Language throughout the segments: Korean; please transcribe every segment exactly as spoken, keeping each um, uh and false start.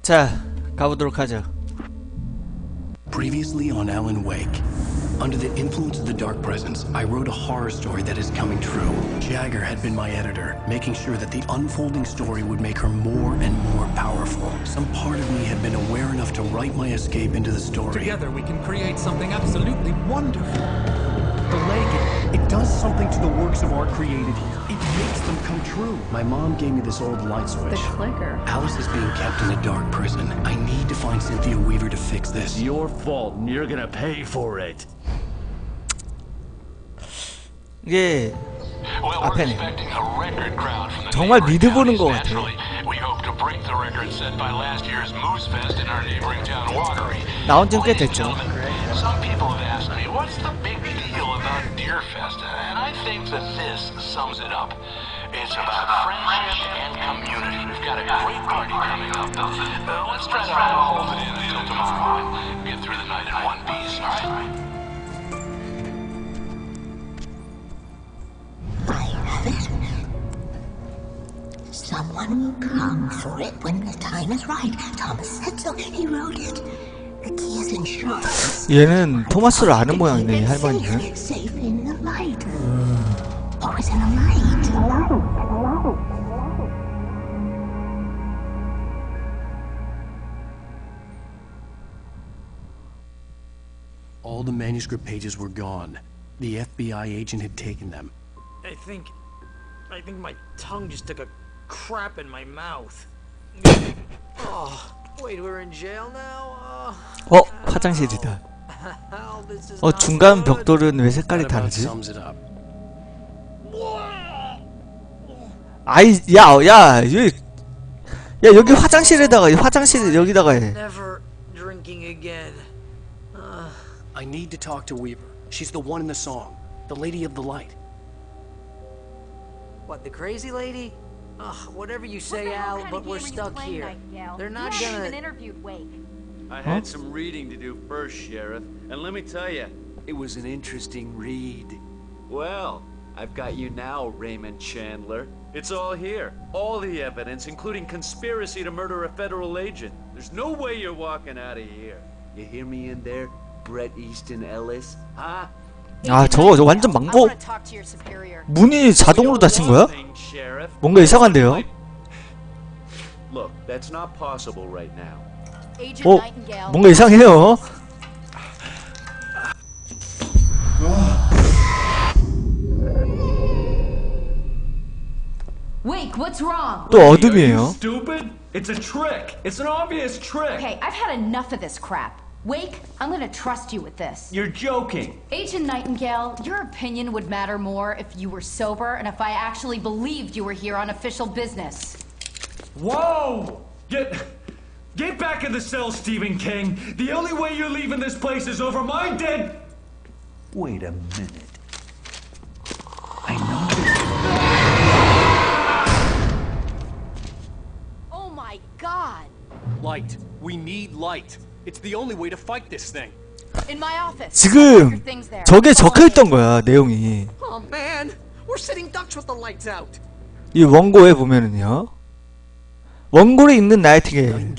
자, 가보도록 하죠. Previously on Alan Wake. Under the influence of the dark presence, I wrote a horror story that is coming true. Jagger had been my editor, making sure that the unfolding story would make her more and more powerful. Some part of me had been aware enough to write my escape into the story. Together we can create something absolutely wonderful. The lake, it does something to the works of art created here. It makes them come true. My mom gave me this old light switch. The clicker. Alice is being kept in a dark prison. I need to find Cynthia Weaver to fix this. It's your fault and you're gonna pay for it. 이게 앞에네. 정말 믿어보는 것 같아. 나온 지 꽤 됐죠. It's about friendship and community. We've got a great party coming up. Uh, let's try to hold it in until tomorrow and get through the night in one piece, all right? I have it. Someone will come for it when the time is right. Thomas said so. He wrote it. The key is insured. 얘는 토마스를 아는 모양이네, 이 할머니는. Safe in the light. Always in the light. All the manuscript pages were gone. The F B I agent had taken them. I think... I think my tongue just took a crap in my mouth. Oh, wait, we're in jail now? 어, 화장실이다. 어, 중간 벽돌은 왜 색깔이 다르지? 아이, 야, 야, 여기, 야, 여기 화장실에다가, 화장실 여기다가 해. Never drinking again. Uh... I need to talk to Weaver. She's the one in the song, the lady of the light. What, the crazy lady? Ugh, whatever you say, Al, but we're stuck here. They're not gonna... even interviewed Wake. I had some reading to do first, Sheriff, and let me tell you, it was an interesting read. Well, I've got you now, Raymond Chandler. It's all here. All the evidence, including conspiracy to murder a federal agent. There's no way you're walking out of here. You hear me in there, Bret Easton Ellis? Huh? 아, 저거 저 완전 망고. 문이 자동으로 닫힌 거야? 뭔가 이상한데요? Look, that's not possible right now. 어, 뭔가 이상해요. Wake, what's wrong? 또 어둠이에요. Stupid? It's a trick. It's an obvious trick. Okay, I've had enough of this crap. Wake, I'm gonna trust you with this. You're joking. Agent Nightingale, your opinion would matter more if you were sober and if I actually believed you were here on official business. Whoa! Get... Get back in the cell, Stephen King. The only way you're leaving this place is over my dead... Wait a minute. I know this. Oh my God! Light. We need light. It's the only way to fight this thing. In my office. 지금 저게 적혀있던 거야, 내용이. Oh man, we're sitting ducks with the lights out. 이 원고에 보면은요. 원고를 읽는 나이팅게일.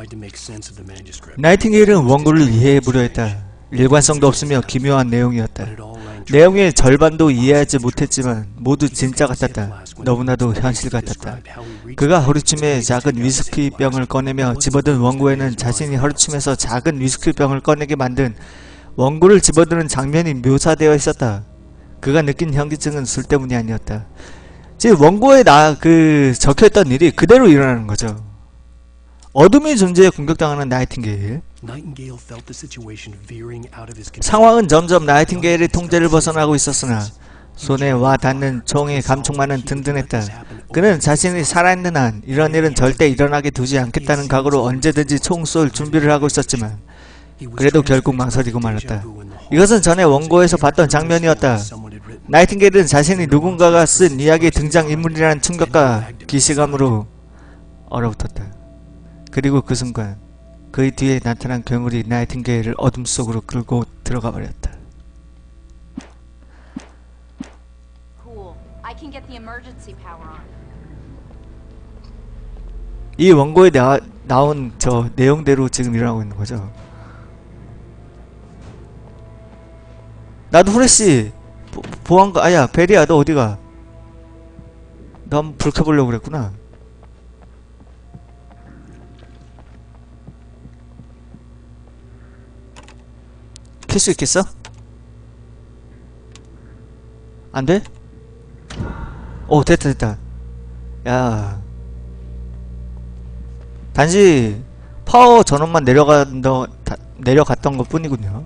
나이팅게일은 원고를 이해해보려 했다. 일관성도 없으며 기묘한 내용이었다. 내용의 절반도 이해하지 못했지만 모두 진짜 같았다. 너무나도 현실 같았다. 그가 허리춤에 작은 위스키병을 꺼내며 집어든 원고에는 자신이 허리춤에서 작은 위스키병을 꺼내게 만든 원고를 집어드는 장면이 묘사되어 있었다. 그가 느낀 현기증은 술 때문이 아니었다. 지금 원고에 나 그 적혀있던 일이 그대로 일어나는 거죠. 어둠의 존재에 공격당하는 나이팅게일. 상황은 점점 나이팅게일의 통제를 벗어나고 있었으나 손에 와 닿는 총의 감촉만은 든든했다. 그는 자신이 살아있는 한 이런 일은 절대 일어나게 두지 않겠다는 각오로 언제든지 총 쏠 준비를 하고 있었지만 그래도 결국 망설이고 말았다. 이것은 전에 원고에서 봤던 장면이었다. 나이팅게일은 자신이 누군가가 쓴 이야기의 등장인물이라는 충격과 기시감으로 얼어붙었다. 그리고 그 순간 그의 뒤에 나타난 괴물이 나이팅게일을 어둠 속으로 끌고 들어가 버렸다. 이 원고에 나, 나온 저 내용대로 지금 일어나고 있는 거죠. 나도 후레쉬 보, 보안가 아야 베리야 너 어디가? 너 한번 불 켜보려고 그랬구나. 켤 수 있겠어? 안 돼? 오 됐다 됐다. 야 단지 파워 전원만 내려간 더, 다, 내려갔던 것 뿐이군요.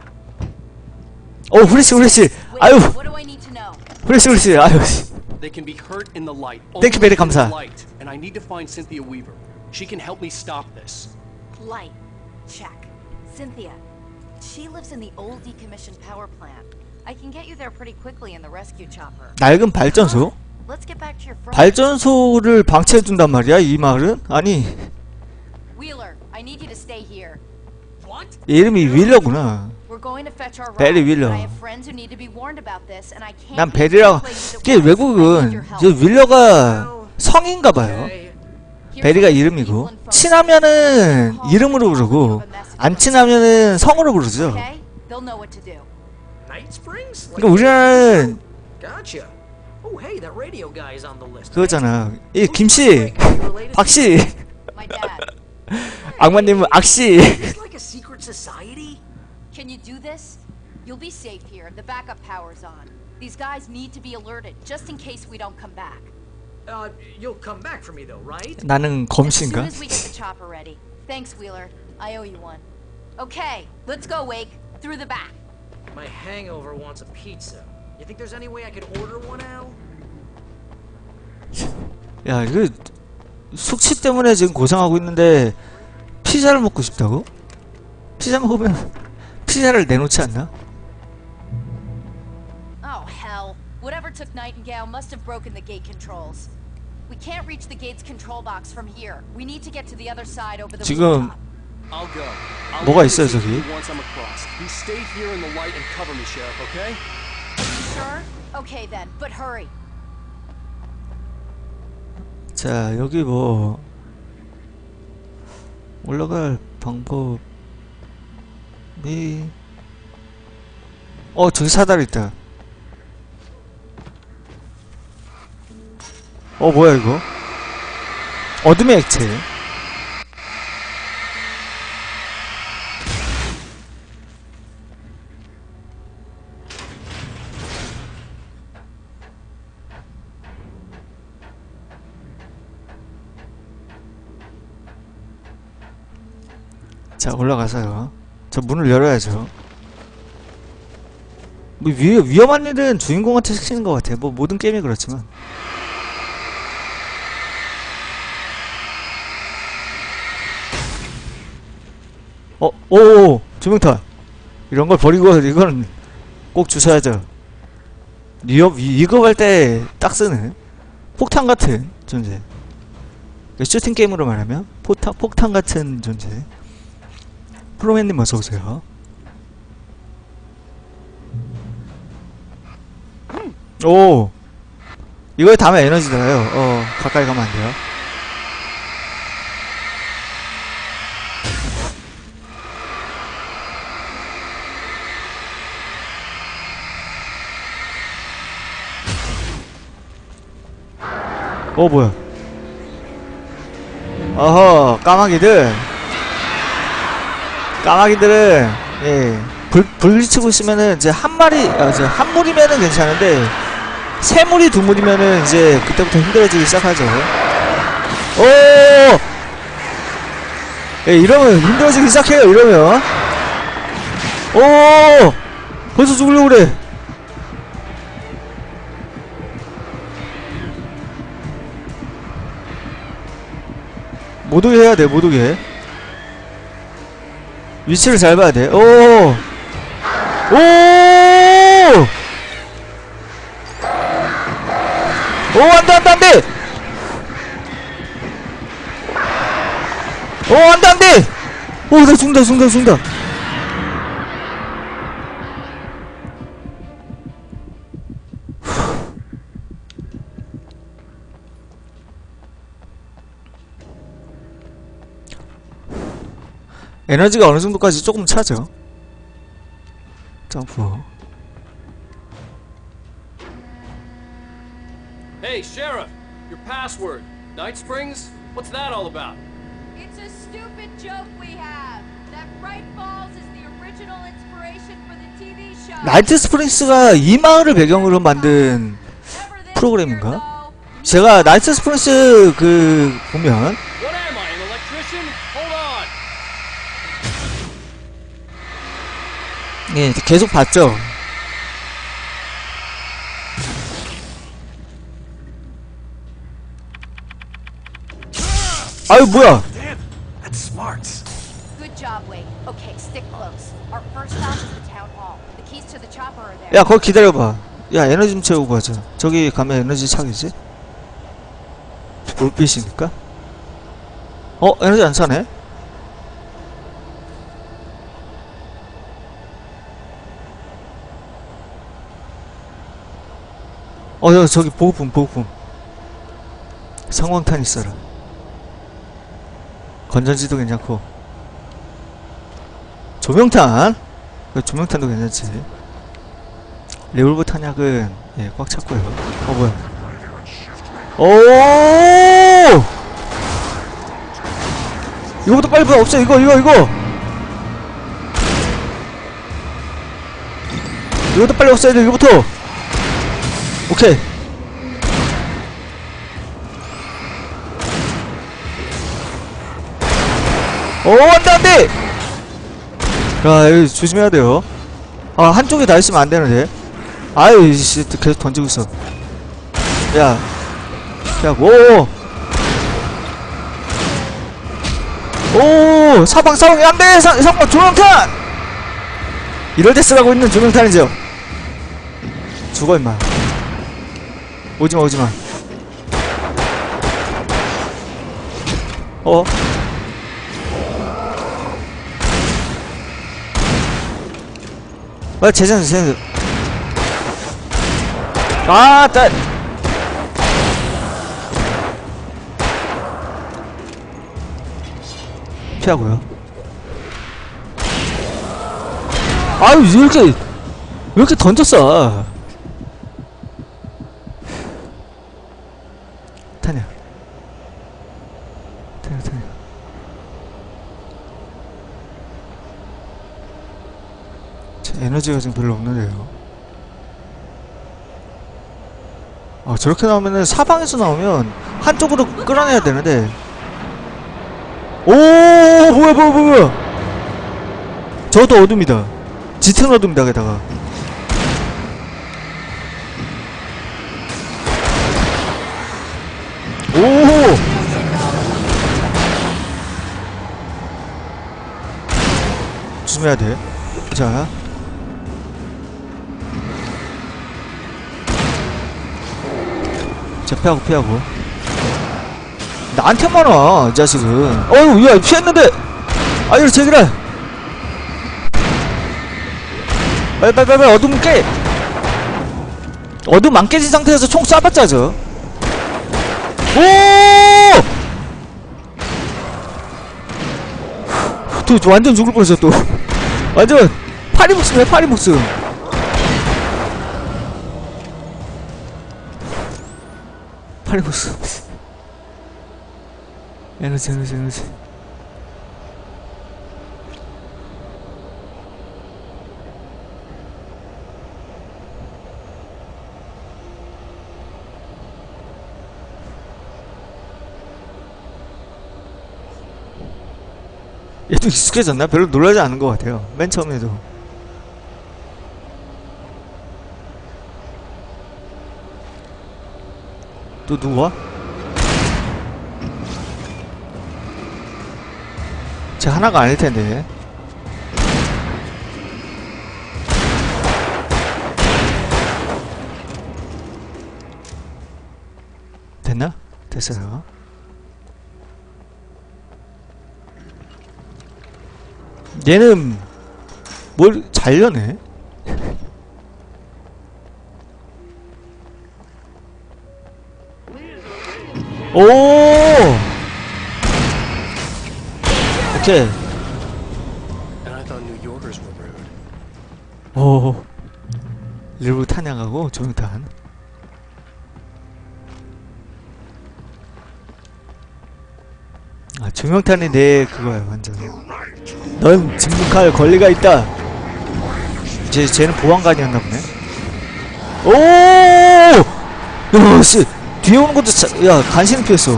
오 후레쉬 후레쉬 아유 What do I need to know? 후레쉬 후레쉬 아유 They can be hurt in the light. Thank you, Only very 감사. through light. And I need to find Cynthia Weaver. She can help me stop this. Light. Check. Cynthia. She lives in the old decommissioned power plant. I can get you there pretty quickly in the rescue chopper. 낡은 발전소? Let's get back to your friend. 발전소를 방치해둔단 말이야 이 마을은? 아니 Wheeler, I need you to stay here. What? 이름이 윌러구나. We're going to fetch our 베리 ride, 윌러. but I have friends who need to be warned about this, and I can't. 난 leave 베리라 this place 이게 at once. I need 외국은 your help. 저 윌러가 성인가봐요. Okay. 베리가 이름이고 친하면은 이름으로 부르고 안 친하면은 성으로 부르죠. Okay? They'll know what to do. Night Springs? 그러니까 우리나라는 Gotcha. Oh, hey, that radio guy is on the list. 그거잖아. 이 김씨, 박씨, My dad. 악마님은 악씨. Is this like a secret society? Can you do this? You'll be safe here. The backup power's on. These guys need to be alerted, just in case we don't come back. Uh, you'll come back for me though, right? 나는 As soon 검씨인가? as we get the chopper ready. Thanks, Wheeler. I owe you one. Okay, let's go, Wake. Through the back. My hangover wants a pizza. You think there's any way I could order one, Al? 야 이거 숙취 때문에 지금 고생하고 있는데 피자를 먹고 싶다고? 피자 먹으면 피자를 내놓지 않나? Oh, hell. Whatever took Nightingale must have broken the gate controls. We can't reach the gate's control box from here. We need to get to the other side over the 지금 rooftop. I'll go. I'll 뭐가 leave 있어요, it to 저기? you once I'm across. You stay here in the light and cover me, Sheriff, okay? Sure? Okay then, but hurry. 자 여기 뭐 올라갈 방법이 어 저기 사다리 있다. 어 뭐야 이거? 어둠의 액체. 자 올라가서요. 저 문을 열어야죠. 뭐 위, 위험한 일은 주인공한테 시키는 것 같아. 뭐 모든 게임이 그렇지만. 어, 오오 조명탄 이런 걸 버리고 이건 꼭 주셔야죠. 위협 위급할 때 딱 쓰는 폭탄 같은 존재. 슈팅 게임으로 말하면 포탄 폭탄 같은 존재. 프로맨님 어서 오세요. 오 이거에 담에 에너지 들어요. 어 가까이 가면 안 돼요. 어 뭐야? 어허 까마귀들. 까마귀들은 예 불 불리치고 있으면은 이제 한 마리 아 이제 한 무리면은 괜찮은데 세 무리 두 무리면은 이제 그때부터 힘들어지기 시작하죠. 오 예 이러면 힘들어지기 시작해요. 이러면 오 벌써 죽으려고 그래. 못 오게 해야 돼. 못 오게. 위치를 잘 봐야 돼. 오! 오! 오, 안 돼, 안 돼, 안 돼! 오, 안 돼, 안 돼! 오, 나 죽는다, 죽는다, 죽는다. 에너지가 어느 정도까지 조금 차죠. 점프. Hey, Sheriff! Your password. Night Springs? What's that all about? It's a stupid joke we have. That Bright Falls is the original inspiration for the T V show. 나이트 스프링스가 이 마을을 배경으로 만든 프로그램인가? 제가 나이트 스프링스 그 보면 What am I, an electrician? Hold on! 예 계속 봤죠. 아유 뭐야? That's smart. Good job, Wade. Okay, stick close. Our first stop is the town hall. The keys to the chopper are there. 야 거기 기다려봐. 야 에너지 좀 채우고 가자. 저기 가면 에너지 차겠지? 불빛이니까? 어? 에너지 안 차네? 어, 야, 저기 보급품, 보급품. 성광탄 있어라. 건전지도 괜찮고. 조명탄! 그 조명탄도 괜찮지. 레볼버 탄약은, 예, 꽉 찼고요. 어, 뭐야. 오! 이거부터 빨리 빨리 없애, 이거, 이거, 이거! 이거부터 빨리 없애야 돼, 이거부터! 오케이. 오, 안 돼, 안 돼! 야, 이거 조심해야 돼요. 아, 한쪽에 다 있으면 안 되는데. 아유, 씨, 계속 던지고 있어. 야. 야, 오! 오! 사방, 사방, 안 돼! 사, 사방, 조명탄! 이럴 때 쓰라고 있는 조명탄이죠. 죽어, 임마. 오지마, 오지마. 어? 아, 재전, 재전. 아, 딸! 피하고요. 아유, 왜 이렇게, 왜 이렇게 던졌어? 타냐. 타냐, 타냐. 제 에너지가 지금 별로 없는데요. 아, 저렇게 나오면은 사방에서 나오면 한쪽으로 끌어내야 되는데. 오, 뭐야, 뭐야, 뭐야. 저도 어둠이다. 짙은 어둠이다, 게다가. 오! 조심해야 돼. 자. 자, 피하고, 피하고. 나한테만 와, 이 자식은. 어휴, 야, 피했는데! 아유, 제기라! 빨리, 빨리, 빨리, 어둠 깨! 어둠 안 깨진 상태에서 총 쏴봤자, 저. 오! 또, 완전 죽을 뻔했어, 또. 완전, 파리복스네, 파리복스. 파리복스. 에너지, 에너지, 에너지. 얘도 익숙해졌나? 별로 놀라지 않은 것 같아요. 맨 처음에도. 또 누구 와? 쟤 하나가 아닐 텐데. 됐나? 됐어요. 얘는 뭘 잘 여네? 오! 오케이. 오, 일부 탄약하고 조명탄. 아, 조명탄이 내 그거야 완전. 넌 직묵할 권리가 있다. 쟤 쟤는 보안관이었나 보네. 오! 야, 씨, 뒤에 오는 것도 자, 야 간신히 피했어.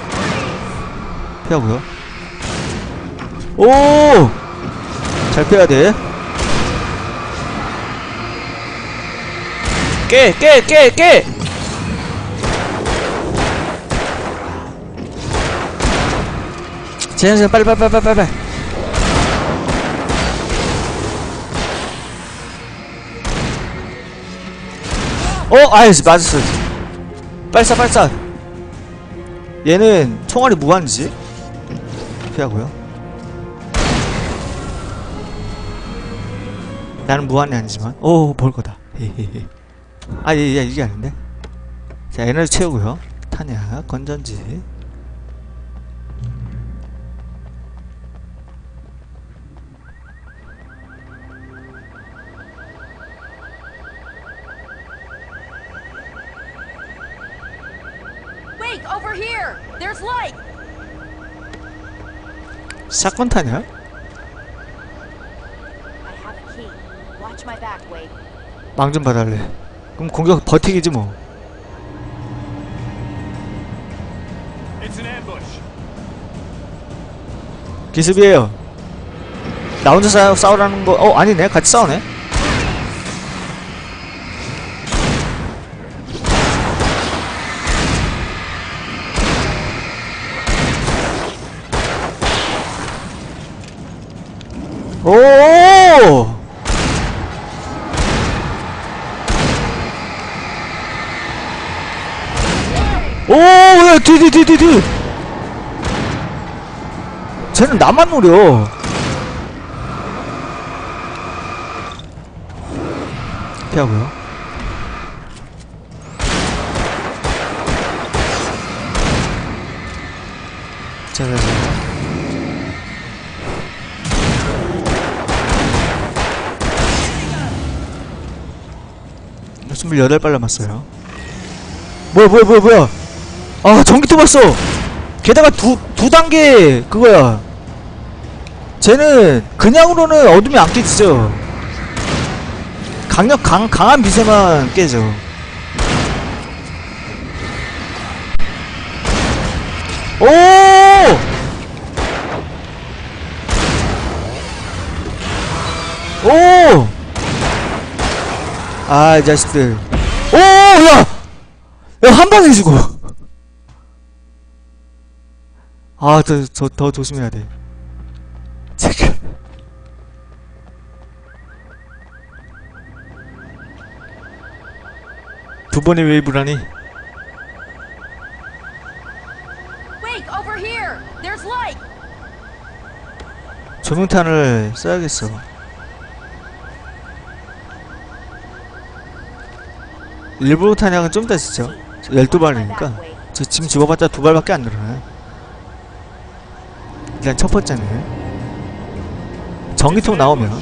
피하고요. 오! 잘 피해야 돼. 깨! 깨! 깨! 깨! 쟤는 빨리 빨리 빨리 빨리 빨리. 어! 아이씨 맞았어. 빨리 쏴 빨리 쏴. 얘는 총알이 무한이지? 피하고요. 나는 무한이 아니지만 오 볼거다. 헤헤헤. 아, 예, 예, 이게 아닌데. 자, 에너지 채우고요. 탄약, 건전지. Wait, over here! There's light! 샷건 탄약? I have a key. Watch my back, Wade. 망 좀 봐달래. 그럼 공격 버티기지 뭐. It's an ambush. 기습이에요. 나 혼자 싸, 싸우라는 거. 어 아니네. 같이 싸우네. 오! 오! 야, 뒤, 뒤, 뒤, 뒤, 뒤! 쟤는 나만 노려. 피하고요. 자, 자, 자. 스물여덟 발 남았어요. 뭐야 뭐야 뭐야 뭐야. 아 전기톱 왔어. 게다가 두, 두 단계 그거야. 쟤는 그냥으로는 어둠이 안 깨지죠. 강력 강, 강한 미세만 깨져. 오! 오! 아, 이 자식들. 오, 야! 야, 한 방에 죽어. 아, 더, 더, 더 조심해야 돼. 잠깐. 두 번의 웨이브라니. Wait, over here! There's light! 조명탄을 써야겠어. 일부러 탄약은 좀 이따 쓰죠. 열두 발이니까. 저 지금 집어봤자 두 발밖에 안 늘어나요. 일단 첫 번째는 전기톱 나오면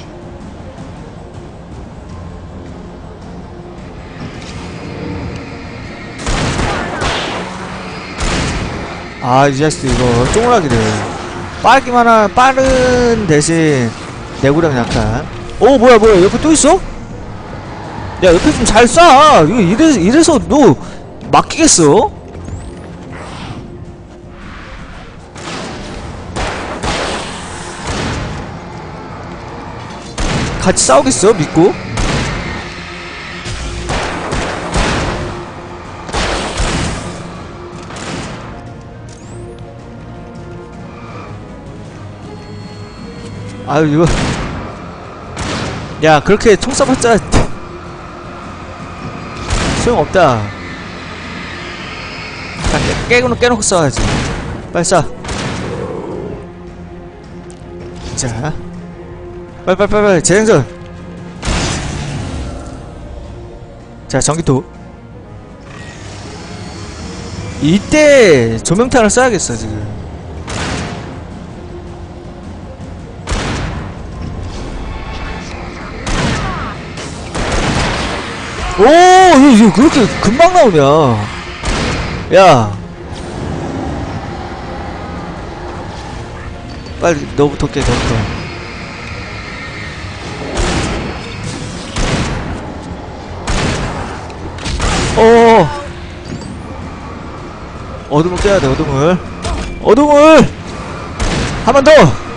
아, 이 자식 이거 쪼그라기를 빠르기만 한 빠른 대신 내구력 약간. 오, 뭐야 뭐야 옆에 또 있어? 야, 옆에 좀 잘 쏴. 이거 이래, 이래서 너 맡기겠어? 같이 싸우겠어? 믿고? 아유, 이거. 야, 그렇게 총 쏴봤자 소용없다. 자, 깨, 깨고, 깨놓고 싸워야지. 빨리 쏴. 자. 빨리, 빨리, 빨리, 빨리. 재생전. 자, 전기톱. 이때 조명탄을 써야겠어, 지금. 오, 이게 그렇게 금방 나오냐? 야, 빨리 너부터 깨, 너부터. 어, 어둠을 깨야 돼, 어둠을. 어둠을 한 번 더.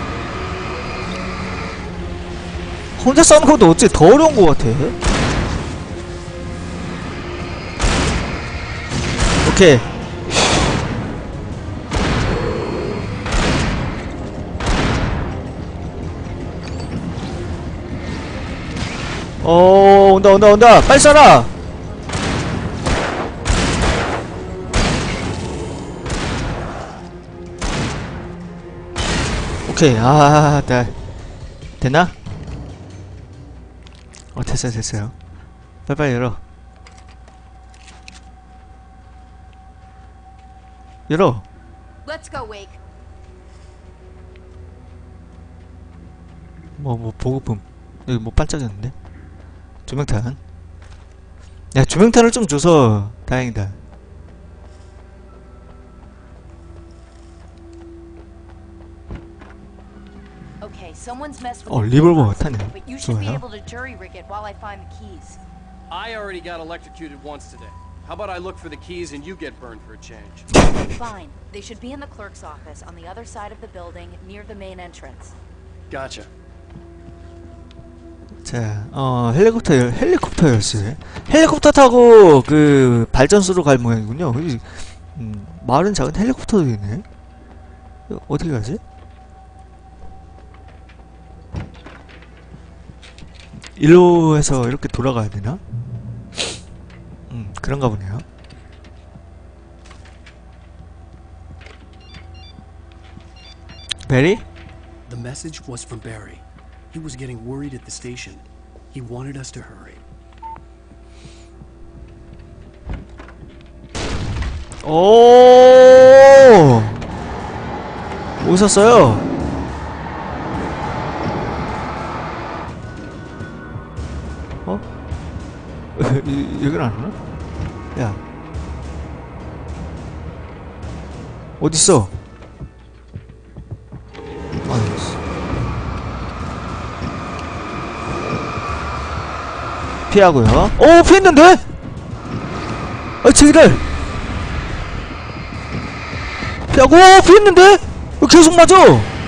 혼자 싸우는 것도 어째 더 어려운 것 같아. 오케이. 어, 온다, 온다, 온다. 빨리 쏴라. 오케이. 아, 네. 됐나? 어, 됐어요, 됐어요. 빨리빨리 열어. 열어. Let's go, Wake. 뭐, 뭐, 보급품. 여기 뭐 반짝였는데? 조명탄. 야, 조명탄을 좀 줘서 다행이다. Okay, someone's messed with 어, the 리볼버 gearbox, 탄이네. but you should be 좋아요. able to jury rig it while I find the keys. I already got electrocuted once today. How about I look for the keys and you get burned for a change? Fine. They should be in the clerk's office on the other side of the building near the main entrance. Gotcha. 자, 어, 헬리콥터, 열- 헬리콥터 열쇠. 헬리콥터 타고 그 발전소로 갈 모양이군요. 이, 음, 마을은 작은 헬리콥터도 있네. 이거 어떻게 가지? 일로 해서 이렇게 돌아가야 되나? 음, 그런가 보네요. 베리? The message was from Barry. He was getting worried at the station. He wanted us to hurry. 오! 오셨어요? 어? 여긴 안 오나? 야. 어딨어? 아, 피하고요. 오, 피했는데? 아, 저기를! 피하고, 오, 피했는데? 왜 계속 맞아?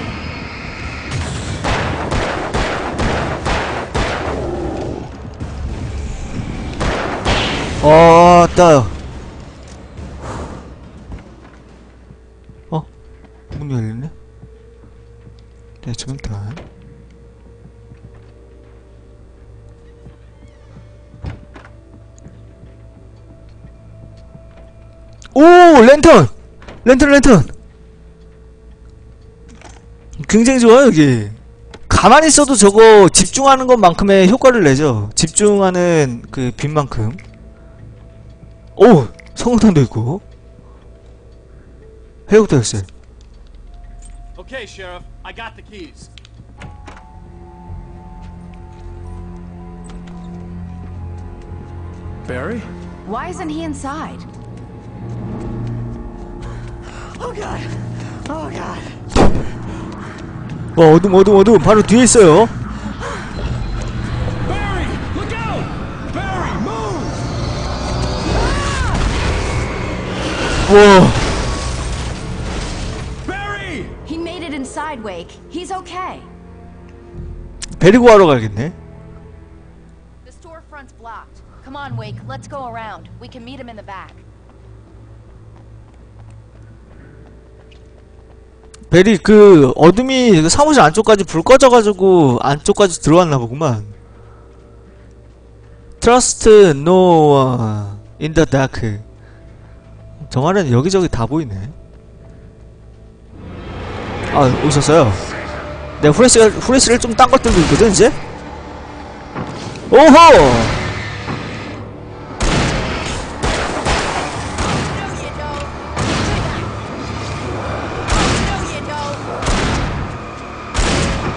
어, 따. 어? 문 열리네? 네, 조명탄. 오! 랜턴! 랜턴 랜턴! 굉장히 좋아요 여기. 가만히 있어도 저거 집중하는 것만큼의 효과를 내죠. 집중하는 그 빛만큼. 오! 성공탄도 있고. 헬리콥터 열쇠. Okay, Sheriff. I got the keys. Barry? Why isn't he inside? Oh god. Oh god. 어, 어둠 어둠 어둠 바로 뒤에 있어요. Barry, look out! Barry, move! 우와. Barry! He made it inside, Wake. He's okay. 베리 구하러 가야겠네. The storefront's blocked. Come on, Wake. Let's go around. We can meet him in the back. 베리 그 어둠이 그 사무실 안쪽까지 불 꺼져가지고 안쪽까지 들어왔나 보구만. Trust no one in the dark. 저 말은 여기저기 다 보이네. 아, 오셨어요. 내가 후레쉬가, 후레쉬를 좀 딴 것들도 있거든 이제. 오호!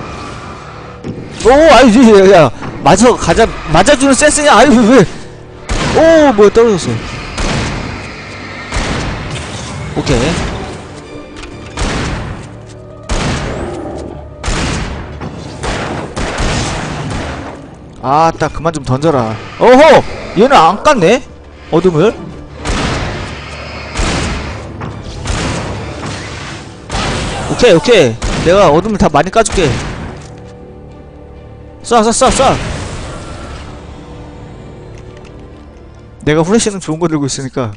오, 아유, 야, 야, 맞아, 가자, 맞아주는 센스냐? 아유, 왜, 왜. 오 뭐야 떨어졌어. 오케이. 아따 그만 좀 던져라. 어허 얘는 안 깠네 어둠을. 오케이 오케이 내가 어둠을 다 많이 까줄게. 쏴 쏴 쏴 쏴. 내가 후레쉬는 좋은 거 들고 있으니까.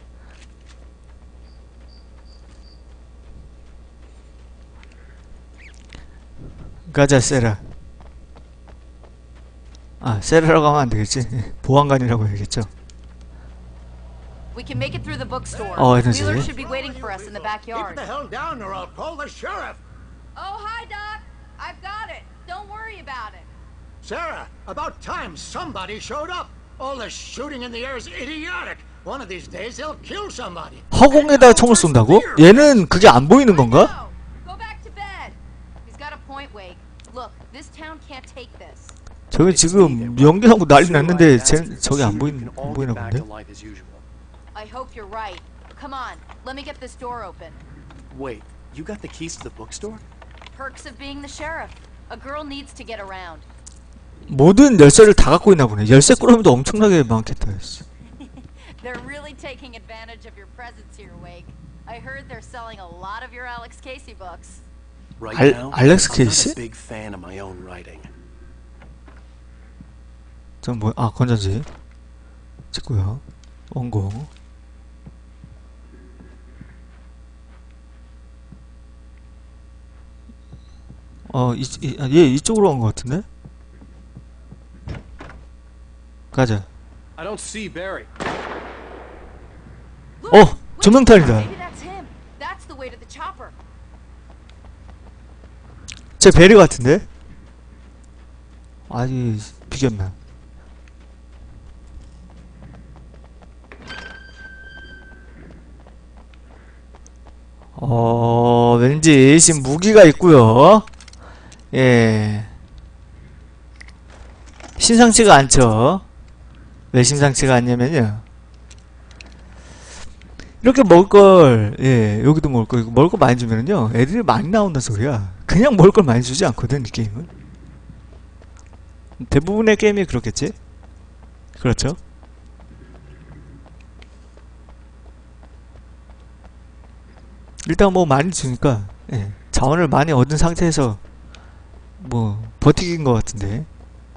가자 세라. 아 세라라고 하면 안 되겠지. 보안관이라고 해야겠죠. We can make it through the bookstore. 어 이러지. Wheeler should be waiting for us in the backyard. Keep the hell down or I'll call the sheriff. Oh, hi, Doc. I've got it. Don't worry about it. Sarah, about time somebody showed up. All the shooting in the air is idiotic. One of these days they'll kill somebody. 허공에다가 총을 쏜다고? 얘는 그게 안 보이는 건가? Go back to bed. He's got a point, Wake. Look, this town can't take this. 저기 지금 연기하고 난리 났는데 쟤 저기 안 보인 안 보이나 본데? I hope you're right. Come on, let me get this door open. Wait, you got the keys to the bookstore? Perks of being the sheriff. A girl needs to get around. 모든 열쇠를 다 갖고 있나 보네. 열쇠 꾸러미도 엄청나게 많겠다. They're really taking advantage of your presence here, Wake. I heard they're selling a lot of your Alex Casey books. Right 알, now, 알렉스 I'm not 케이시? a big fan of my own writing. 전 뭐, 아 건전지 찍고요. 원고. 어, 이, 이, 아, 얘 이쪽으로 온 것 같은데? 가자. I don't see Barry. 어! 조명탄이다. Maybe that's him. That's the way to the chopper. 쟤 베리 같은데? 아니 비겼나? 어 왠지 지금 무기가 있고요. 예 심상치가 않죠. 왜 심상치가 않냐면요, 이렇게 먹을걸, 예 여기도 먹을걸, 이거 먹을걸 많이 주면은요 애들이 많이 나온다 소리야. 그냥 먹을걸 많이 주지 않거든 이 게임은. 대부분의 게임이 그렇겠지? 그렇죠? 일단 뭐 많이 주니까, 예, 자원을 많이 얻은 상태에서 뭐 버티긴 것 같은데.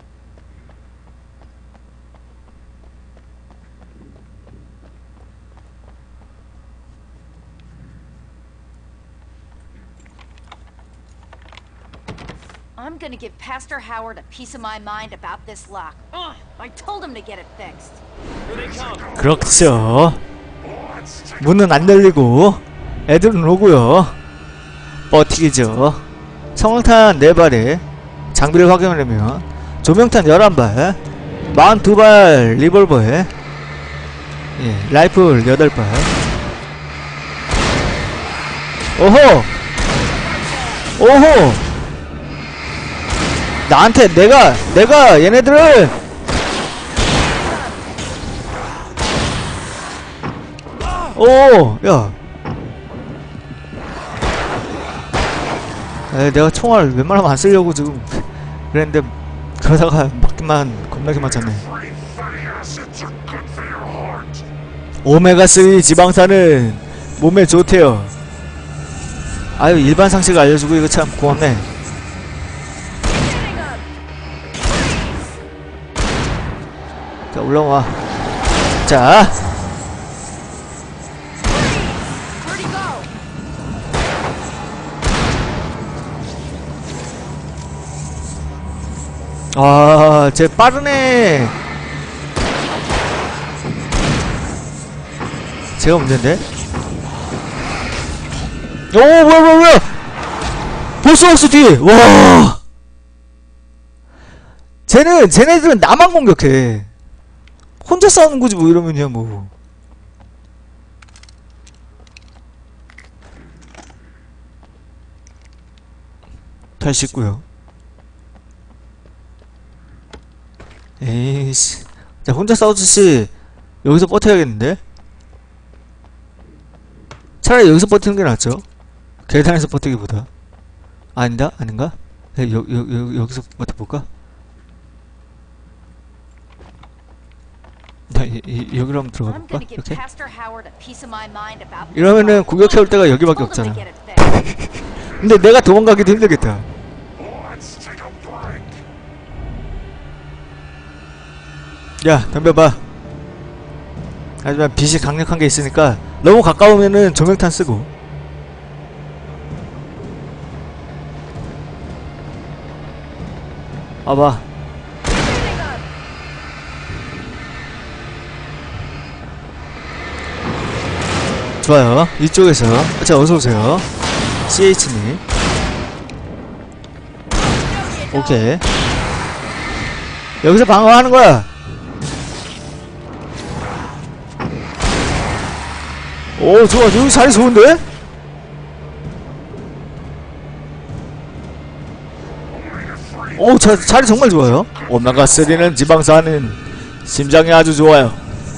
I'm gonna give Pastor Howard a piece of my mind about this lock. Ugh, I told him to get it fixed. 그렇죠. 문은 안 열리고 애들은 오고요. 버티기죠. 성황탄 네 발에 장비를 확인하려면 조명탄 열한 발, 사십이 발 리볼버에, 예, 라이플 여덟 발. 오호! 오호! 나한테 내가 내가 얘네들을 오! 야! 에이, 내가 총알 웬만하면 안 쓰려고 지금 그랬는데 그러다가 맞기만 겁나게 맞았네. 오메가삼 지방산은 몸에 좋대요. 아유 일반 상식 알려주고 이거 참 고맙네. 자 올라와. 자 아, 쟤 빠르네. 제가 문제인데? 오, 뭐야, 뭐야, 뭐야! 벌써 왔어, 뒤에! 와! 쟤는, 쟤네들은 나만 공격해. 혼자 싸우는 거지, 뭐, 이러면야, 뭐. 잘 씻고요. 에이씨. 자, 혼자 싸우듯이 여기서 버텨야겠는데? 차라리 여기서 버티는 게 낫죠? 계단에서 버티기보다. 아니다? 아닌가? 여, 여, 여, 여기서 버텨볼까? 나 이, 이, 여기로 한번 들어가 볼까? 이렇게? 이러면은 공격해올 데가 여기밖에 없잖아. 근데 내가 도망가기도 힘들겠다. 야, 덤벼봐. 하지만 빛이 강력한 게 있으니까 너무 가까우면은 조명탄 쓰고. 와봐. 좋아요. 이쪽에서. 자, 어서오세요. 씨에이치님. 오케이. 여기서 방어하는 거야. 오, 좋아. 여기 자리 좋은데? 오, 자, 자리 정말 좋아요. 오메가 쓰리는 지방산은 심장이 아주 좋아요.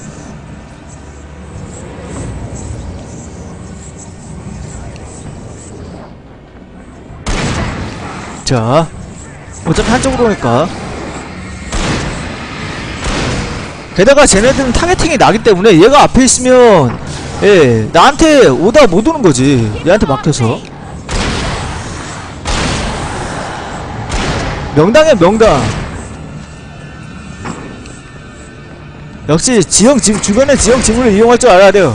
자, 어차피 한쪽으로 오니까. 게다가 쟤네들은 타겟팅이 나기 때문에 얘가 앞에 있으면 예, 나한테 오다 못 오는 거지. 얘한테 막혀서. 명당이야, 명당. 역시 지형 지, 주변의 지형 지물을 이용할 줄 알아야 돼요.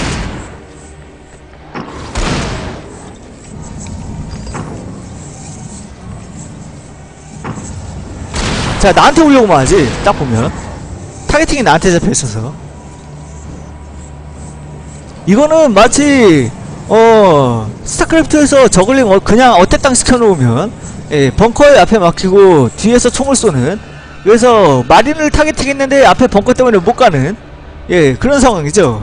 자, 나한테 오려고만 하지. 딱 보면 타겟팅이 나한테 잡혀있어서. 이거는 마치 어 스타크래프트에서 저글링 어, 그냥 어택당 시켜놓으면 예, 벙커에 앞에 막히고 뒤에서 총을 쏘는, 그래서 마린을 타겟팅했는데 앞에 벙커 때문에 못가는 예 그런 상황이죠.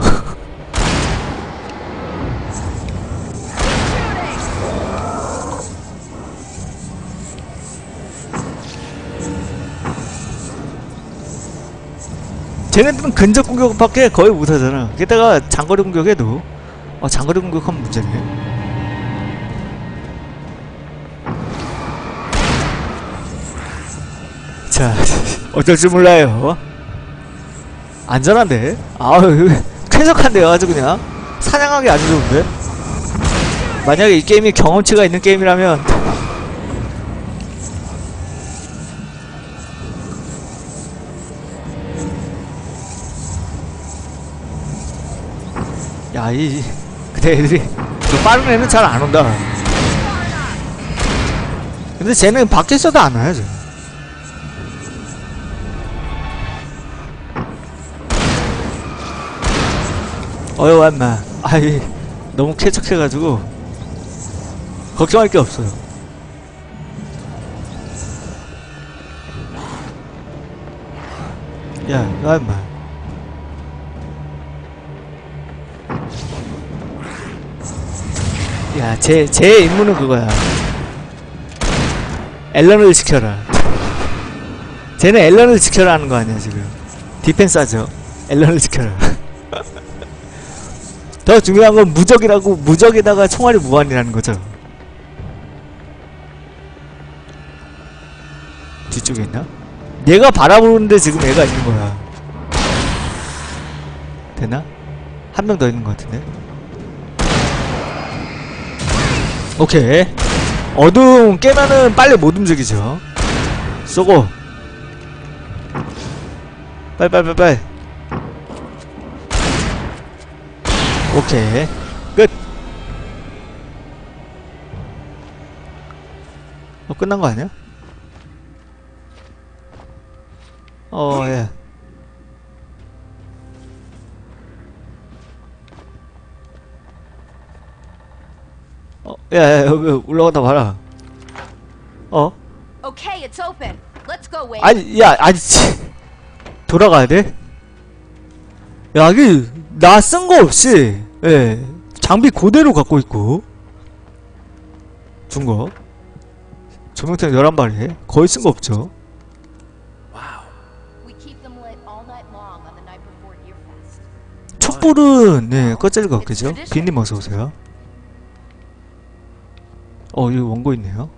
쟤네들은 근접 공격밖에 거의 못하잖아. 게다가 장거리 공격해도 어, 장거리 공격하면 문제네. 자, 어쩔 줄 몰라요. 안전한데? 아유, 쾌적한데요, 아주 그냥. 사냥하기 아주 좋은데? 만약에 이 게임이 경험치가 있는 게임이라면 야, 이 근데 애들이 저 빠른 애는 잘 안 온다. 근데 쟤는 밖에 있어도 안 와요, 쟤. 어여 왔나. 아이, 너무 쾌적해가지고 걱정할 게 없어요. 야, 야 임마. 야, 제, 제 임무는 그거야. 앨런을 지켜라. 쟤는 앨런을 지켜라 하는 거 아니야, 지금. 디펜스 하죠. 앨런을 지켜라. 더 중요한 건 무적이라고, 무적에다가 총알이 무한이라는 거죠. 뒤쪽에 있나? 얘가 바라보는데 지금 애가 있는 거야. 되나? 한 명 더 있는 것 같은데? 오케이. 어둠 깨면은 빨리 못 움직이죠. 쏘고. 빨빨빨빨. 오케이. 끝. 어, 끝난 거 아니야? 어, 예. 어, 야, 야, 여기 올라가다 봐라. 어? Okay, it's open. Let's go, Wade. 아니, 야, 아니, 치. 돌아가야 돼? 야, 이게 나 쓴 거 없이, 예, 장비 그대로 갖고 있고, 준 거. 조명탄 열한 발에 거의 쓴 거 없죠. We keep them lit all night long on the night before Deerfest. 꺼질 거 그죠? 빈님 어서오세요. 어 여기 원고 있네요.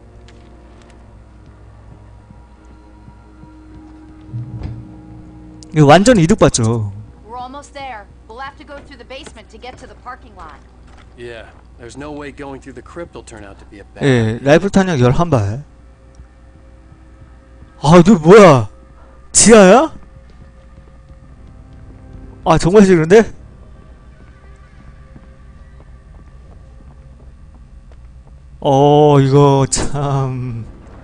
이거 완전 이득 봤죠. We're almost there. We'll have to go through the basement to get to the parking lot. Yeah, there's no way going through the crypt will turn out to be a bad. 예, 라이플 탄약 열한 발. 아, 너 뭐야? 지하야? 아, 정말 싫은데? 어, 이거 참.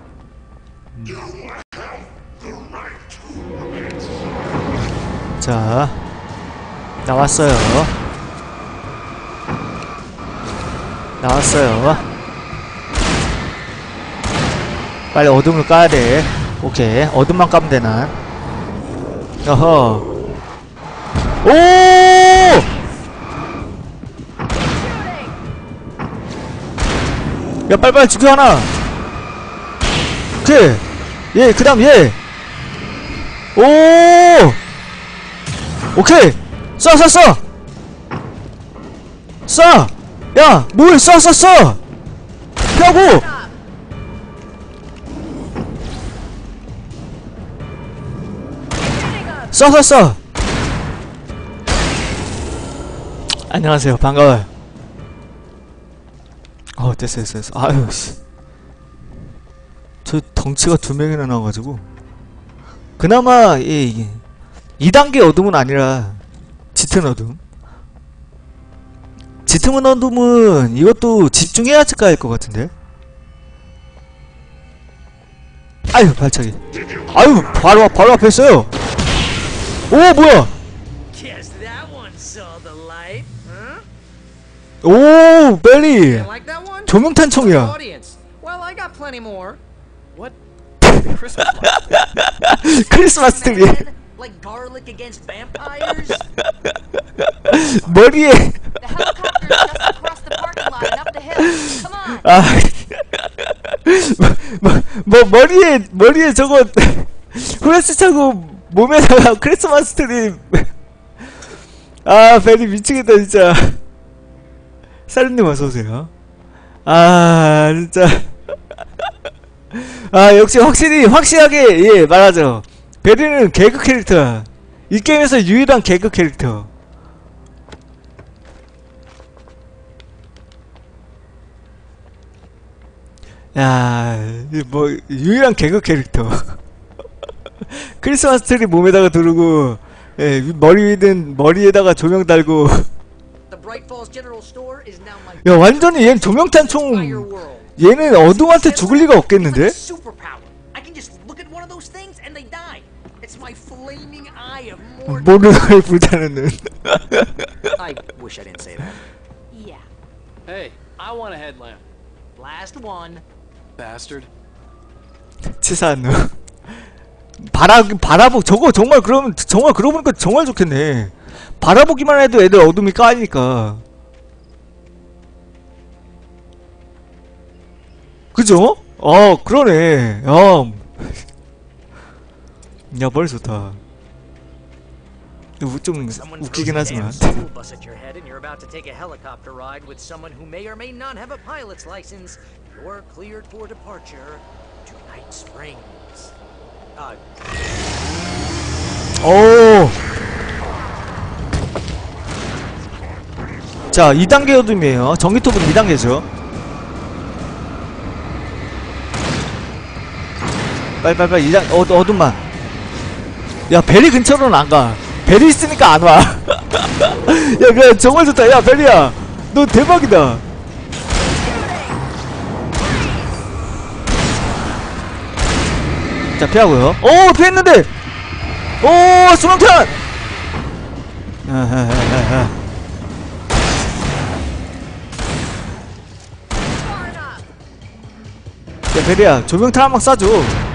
자, 나왔어요. 나왔어요. 빨리 어둠을 까야 돼. 오케이, 어둠만 까면 되나? 어허. 오! 야, 빨리빨리 죽여 하나. 오케이. 예, 그 다음 얘. 오! 오케이. 쏴, 쏴, 쏴. 쏴. 야, 뭘 쏴, 쏴, 쏴. 피하고. 쏴, 쏴, 쏴. 안녕하세요. 반가워요. 어, 됐어, 됐어, 됐어. 아유, 씨. 저 덩치가 두 명이나 나와가지고. 그나마, 이, 이 단계 어둠은 아니라, 짙은 어둠. 짙은 어둠은 이것도 집중해야 할 것 같은데? 아유, 발차기. 아유, 바로, 바로 앞에 있어요. 오, 뭐야! Guess that one saw the light, huh? 오, 벨리! Didn't like that one? 조명탄총이야. Audience. Well, I got plenty more. What? The Christmas lights. 크리스마스 트리. Like garlic against vampires? 머리에. The helicopter's just across the parking lot and up the hill. Come on. 아, 뭐, 뭐, 뭐, 머리에, 머리에 저거, 후레스 차고, 몸에다가 크리스마스 트리. 아, 벨리 미치겠다, 진짜. 사르님 어서오세요. 아, 진짜. 아, 역시 확실히, 확실하게, 예, 말하죠. 벨리는 개그 캐릭터야. 이 게임에서 유일한 개그 캐릭터. 야, 뭐 유일한 개그 캐릭터. 크리스마스 트리 몸에다가 두르고, 예, 머리 위든 머리에다가 조명 달고. 야, 완전히 얘는 조명탄총. 얘는 어둠한테 죽을 리가 없겠는데? 모르는 걸 불타는 눈. I wish I didn't say that. Yeah. Hey, I want a headlamp. Last one. Bastard. 치사한 눈. 바라, 바라보, 저거 정말 그러면, 정말 그러고 보니까 정말 좋겠네. 바라보기만 해도 애들 어둠이 까이니까. 그죠? 어, 그러네. 어. 야, 머리 좋다. 좀 웃기긴 하지만. Bus at your head and you're about to take a helicopter ride with someone who may or may not have a pilot's license. You're cleared for departure to Night Springs. Uh, 오. 자, 이 단계 어둠이에요. 전기톱은 이 단계죠. 빨리빨리 이 단, 어, 어둠만. 야, 베리 근처로는 안 가. 베리 있으니까 안 와. 야, 그래, 정말 좋다. 야, 베리야. 너 대박이다. 자, 피하고요. 오, 피했는데! 오, 수명탄! 야, 베리야, 조명탄 한 방 쏴줘.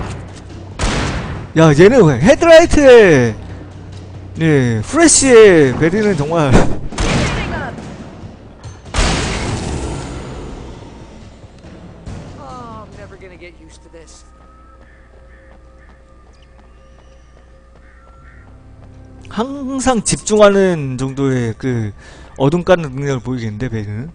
야, 얘는 헤드라이트에, 예, 프레쉬에 베리는 정말. oh, I'm never gonna get used to this. 항상 집중하는 정도의 그 어둠 까는 능력을 보이겠는데 베르는.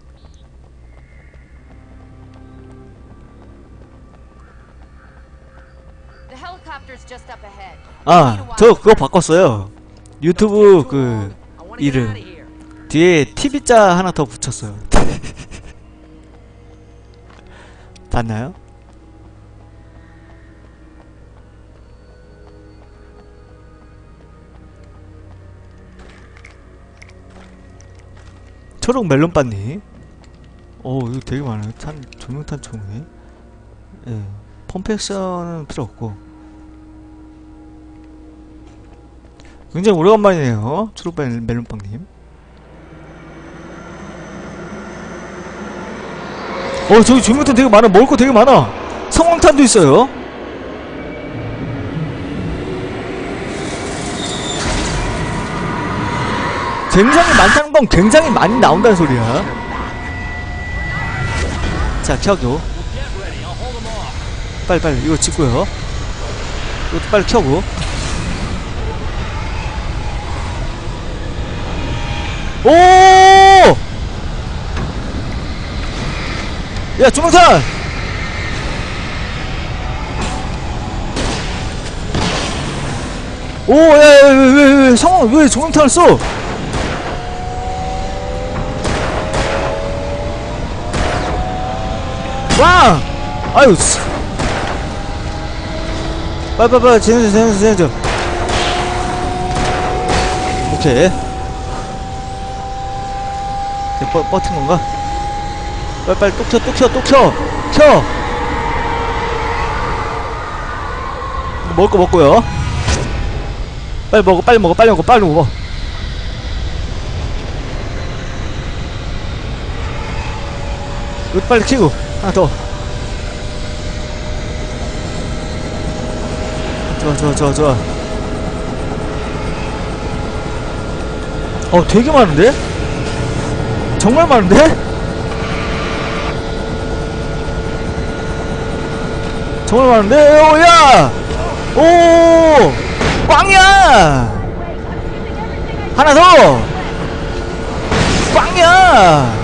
The helicopter's just up ahead. 아, 저 그거 바꿨어요. 유튜브 그 이름 뒤에 티비자 하나 더 붙였어요. 봤나요? 초록 멜론빵님. 오, 이거 되게 많아요. 탄, 조명탄 총이. 예. 펌팩션은 필요 없고. 굉장히 오래간만이네요. 초록 멜론빵님. 어, 저기 조명탄 되게 많아. 먹을 거 되게 많아. 성황탄도 있어요. 굉장히 많다는 건 굉장히 많이 나온다는 소리야. 자, 켜고. 빨리 빨리 이거 짓고요. 이것도 빨리 켜고. 오! 야, 조명탄! 오, 야, 야, 왜, 왜, 왜, 상황, 왜 조명탄을 써? 왕! 아유, 빨빨빨, 쟤네들, 쟤네들, 쟤네들. 오케이. 버, 버튼 건가? 빨리빨리 또 켜, 또 켜, 또 켜! 켜! 먹을 거 먹고요. 빨리 먹어, 빨리 먹어, 빨리 먹어, 빨리 먹어. 이거 빨리 키고, 하나 더. 좋아, 좋아, 좋아, 좋아. 어, 되게 많은데? 정말 많은데? 정말 많은데? 오, 야! 오! 꽝이야! 하나 더! 꽝이야!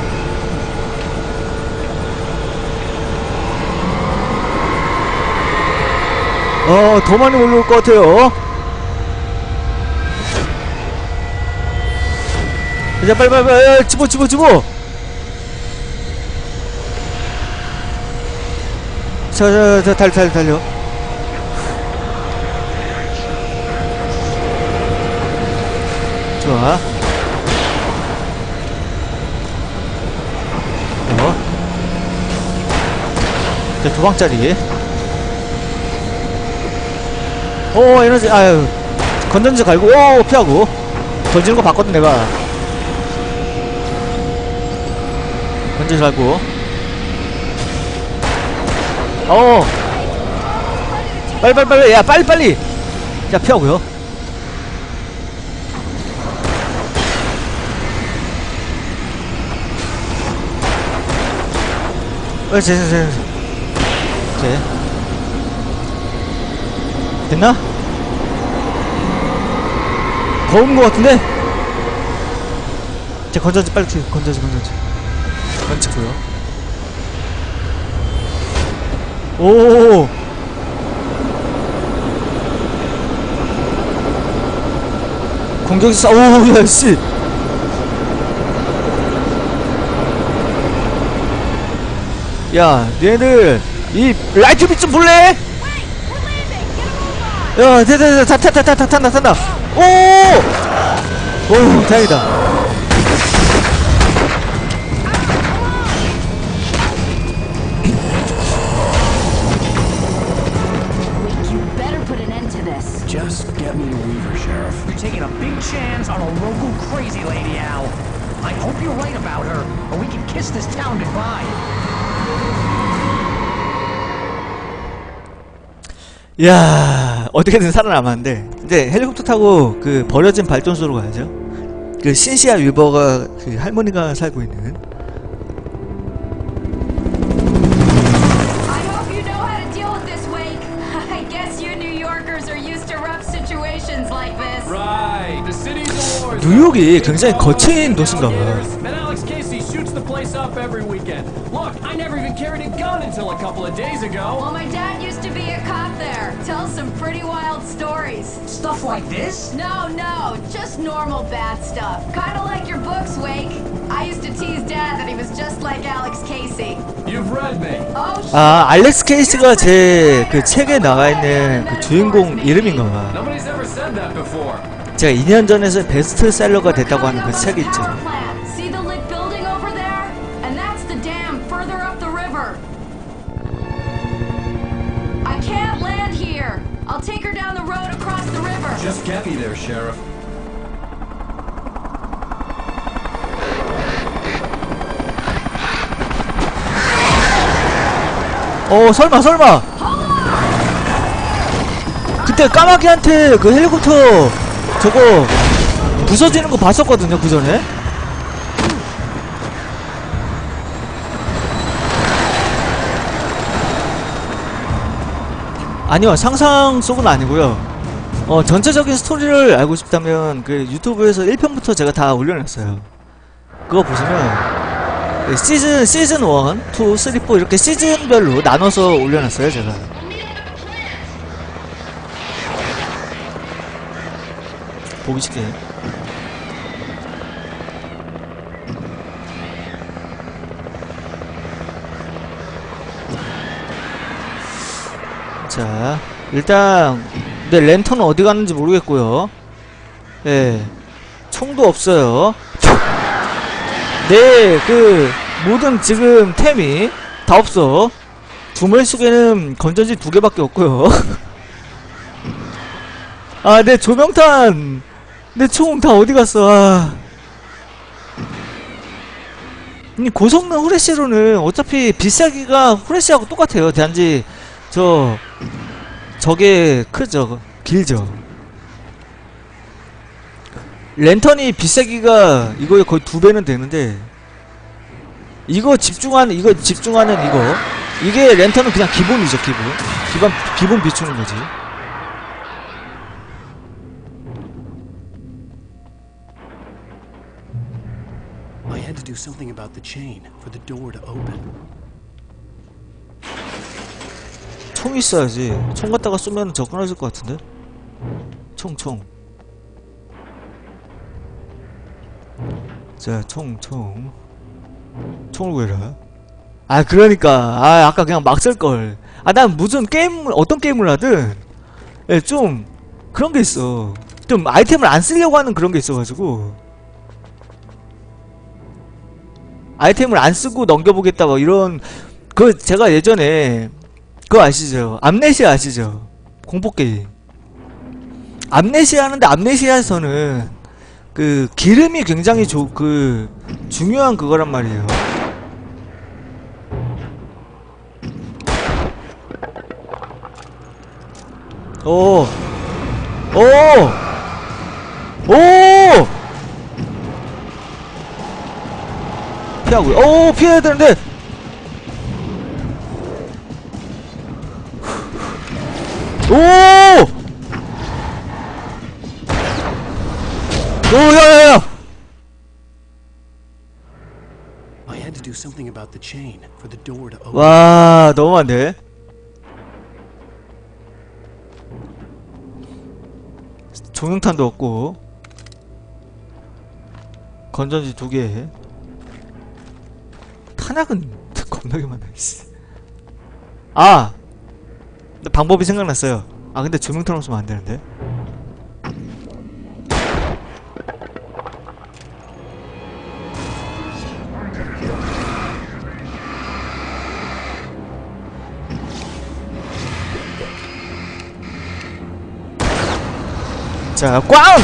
어, 더 많이 올라올 것 같아요. 이제 빨리 빨리 빨리 집어 집어 집어. 자자자 달려 달려 달려. 좋아. 어. 자, 두 방짜리. 오, 에너지. 아유, 건전지 갈고. 오, 피하고. 던지는 거 봤거든 내가. 건전지 갈고. 어, 빨리 빨리 빨리. 야, 빨리 빨리. 자, 피하고요. 어, 제, 제, 제. 오케이. 됐나? 더 오는 것 같은데? 자, 건전지 빨리 튀어. 건전지, 건전지. 건치고요. 오! 공격이 싸, 오, 야, 씨! 야, 얘네들, 이, 라이트 빛 좀 볼래? 야, 됐다, 됐다, 다, 다, 다, 다, 탄다, 탄다. 오! 오, 다행이다. Just get me to Weaver, Sheriff. You're taking a big chance on a local crazy lady, Al. I hope you're right about her, or we can kiss this town goodbye. 야, 어떻게든 살아남았는데 이제 헬리콥터 타고 그 버려진 발전소로 가야죠. 그 신시아 윌버가 그 할머니가 살고 있는. I hope you know how to deal with this, Wake. I guess you New Yorkers are used to rough situations like this. Right. The city's a war 뉴욕이 굉장히 거친 도시인가 봐. And Alex Casey shoots the place up every weekend. Look, I never even carried a gun until a couple of days ago. Well, my dad used to be a cop there. Tells some pretty wild stories. Stuff like this? No, no, just normal bad stuff. Kind of like your books, Wake. I used to tease Dad that he was just like Alex Casey. You've read me. Oh, shit. 아, 알렉스 케이스가 제 그 책에 나와 있는 그 주인공 이름인가 봐. Nobody's ever said that before. 제가 이 년 전에 베스트셀러가 됐다고 하는 그 책이 있죠. See the lit building over there? And that's the dam further up the river. I can't land here. I'll take her down the road across the river. Just get me there, Sheriff. 어, 설마 설마 그때 까마귀한테 그 헬리콥터 저거 부서지는 거 봤었거든요, 그 전에. 아니요, 상상 속은 아니고요. 어, 전체적인 스토리를 알고 싶다면 그 유튜브에서 일 편부터 제가 다 올려놨어요. 그거 보시면 시즌 시즌 일, 이, 삼, 사 이렇게 시즌별로 나눠서 올려놨어요, 제가. 보기 쉽게. 자, 일단 네, 랜턴은 어디 갔는지 모르겠고요. 예, 총도 없어요. 네, 그 모든 지금 템이 다 없어. 주머니 속에는 건전지 두 개밖에 없고요. 아, 내 조명탄, 내 총 다 어디 갔어? 아. 이 고성능 후레쉬로는 어차피 비싸기가 후레쉬하고 똑같아요. 단지 저 저게 크죠, 길죠. 랜턴이 비싸기가 이거에 거의 두 배는 되는데, 이거 집중하는 이거 집중하는 이거 이게 랜턴은 그냥 기본이죠, 기본 기본 기본 비추는 거지. I had to do something about the chain for the door to open. 총 있어야지. 총 갖다가 쏘면 저 끊어질 것 같은데. 총, 총. 자, 총, 총. 총을 구해라. 아, 그러니까. 아, 아까 그냥 막 쓸걸. 아, 난 무슨 게임, 어떤 게임을 하든, 예, 좀, 그런 게 있어. 좀 아이템을 안 쓰려고 하는 그런 게 있어가지고. 아이템을 안 쓰고 넘겨보겠다, 뭐, 이런, 그, 제가 예전에, 그거 아시죠? 암네시아 아시죠? 공포게임. 암네시아 하는데, 암네시아에서는, 그, 기름이 굉장히 조, 그, 중요한 그거란 말이에요. 오! 오! 오! 피하고요. 오! 피해야 되는데! 오! 오, 야야야! I had to do something about the chain for the door to open. 와, 너무한데? 조명탄도 없고, 건전지 두 개. 탄약은 겁나게 많아. 아! 방법이 생각났어요. 아, 근데 조명탄 없으면 안 되는데. 자, 꽝!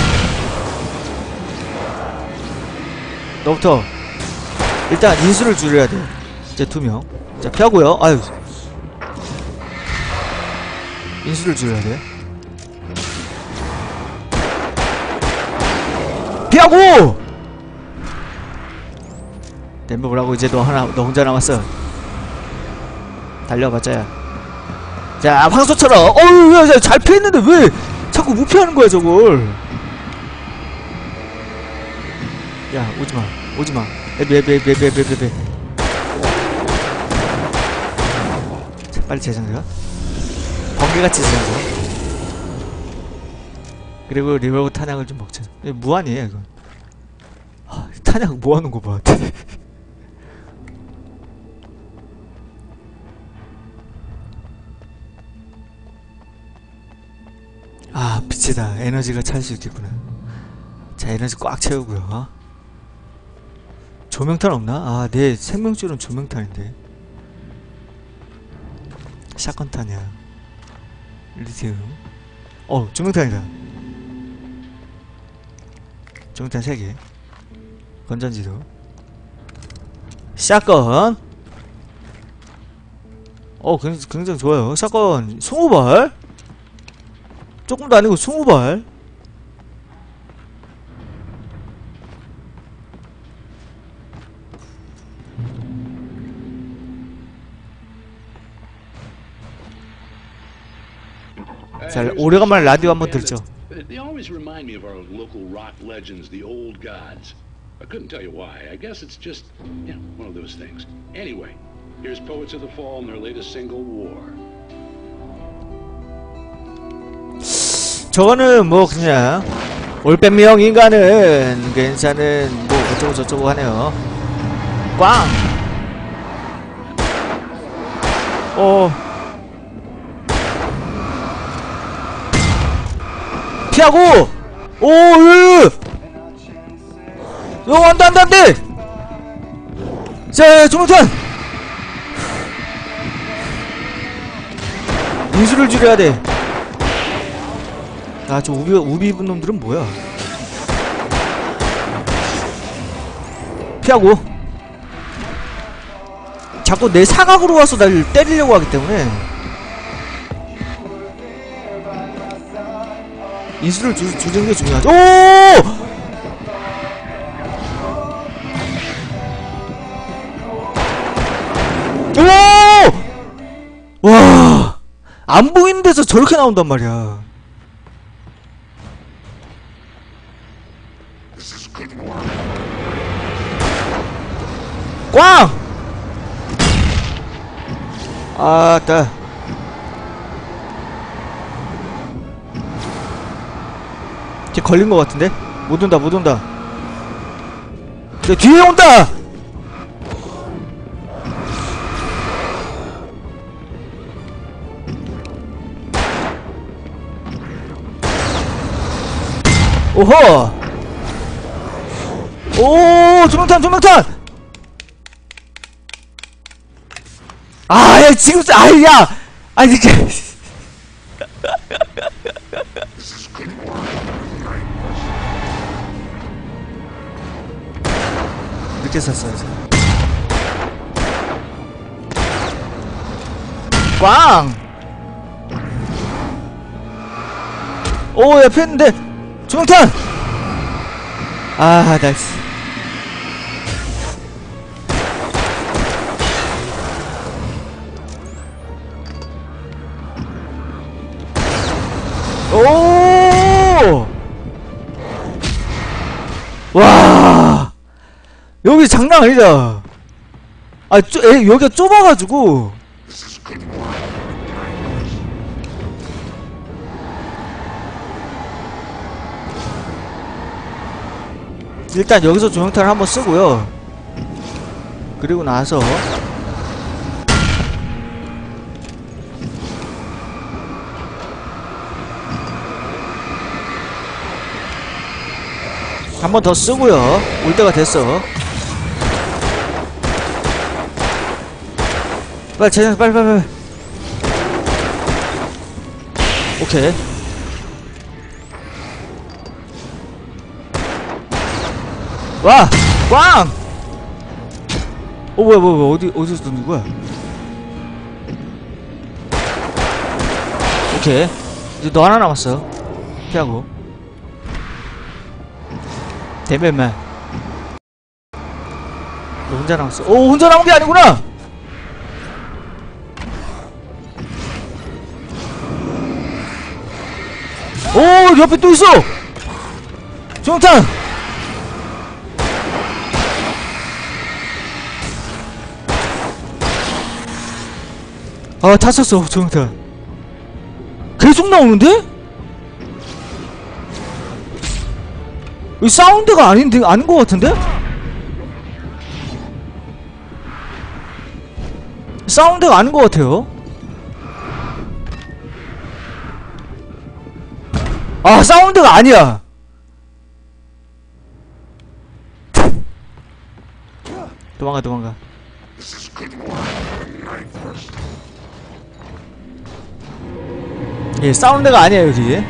너부터 일단 인수를 줄여야 돼. 이제 두 명. 자, 피하고요. 아유, 인수를 줄여야 돼. 피하고! 댐버브라고. 이제 너 하나, 너 혼자 남았어. 달려봤자야. 자, 황소처럼. 어우, 야, 잘 피했는데 왜 자꾸 무피하는 거야, 저걸. 야 오지마 오지마. 에비 에비 에비 에비 에비 에비. 자 빨리 재장전. 번개같이 재장전. 그리고 리볼버 탄약을 좀 먹자. 이거 무한이에요 이건. 하, 탄약 모아놓은 거 봐. 아 빛이다. 에너지가 찰 수 있겠구나. 자 에너지 꽉 채우고요. 어? 조명탄 없나? 아 내 생명줄은 조명탄인데. 샷건탄이야. 리튬. 어 조명탄이다. 조명탄 세 개. 건전지도. 샷건. 어 굉장히, 굉장히 좋아요. 샷건 스무 발. 조금도 아니고 스무 발. 자, 오래간만에 라디오 한번 들죠. They always remind me of our local rock legends, the old gods. I couldn't tell you why. I guess it's just, you know, one of those things. Anyway, here's Poets of the Fall and their latest single, War. 저거는 뭐 그냥 올빼미형 인간은 괜찮은 뭐 어쩌고 저쩌고 하네요. 꽝! 어 피하고! 오! 으! 어 안돼 안돼 안돼! 자 조명탄! 인수를 줄여야 돼. 아 저 우비 우비 입은 놈들은 뭐야? 피하고. 자꾸 내 사각으로 와서 날 때리려고 하기 때문에 인수를 주, 주는 게 중요하죠. 오! 오! 와! 안 보이는 데서 저렇게 나온단 말이야. 꽝! 아따. 걔 걸린 것 같은데? 못 온다 못 온다. 내 뒤에 온다! 오호! 오 조명탄 조명탄! 아, 야, 지금, 아, 야! 아니, 이게. 늦게 샀어야지. 꽝! 오, 야, 피했는데! 조명탄! 아, 나이스. 오! 와! 여기 장난 아니다. 아, 쪼, 에, 여기가 좁아가지고. 일단 여기서 조명탄을 한번 쓰고요. 그리고 나서 한 번 더 쓰고요. 올 때가 됐어. 빨리 재장 빨리 빨리 빨리. 오케이. 와! 꽝! 어 뭐야 뭐야 뭐야 어디 어디서 던진 거야? 오케이. 이제 너 하나 남았어. 피하고. 대면만. 너 혼자 남았어. 오 혼자 남은 게 아니구나. 오 옆에 또 있어. 조명탄. 아 다쳤어 조명탄. 계속 나오는데? 이 사운드가 아닌데 아닌 것 같은데? 사운드가 아닌 것 같아요. 아 사운드가 아니야. 도망가 도망가. 예 사운드가 아니야 여기.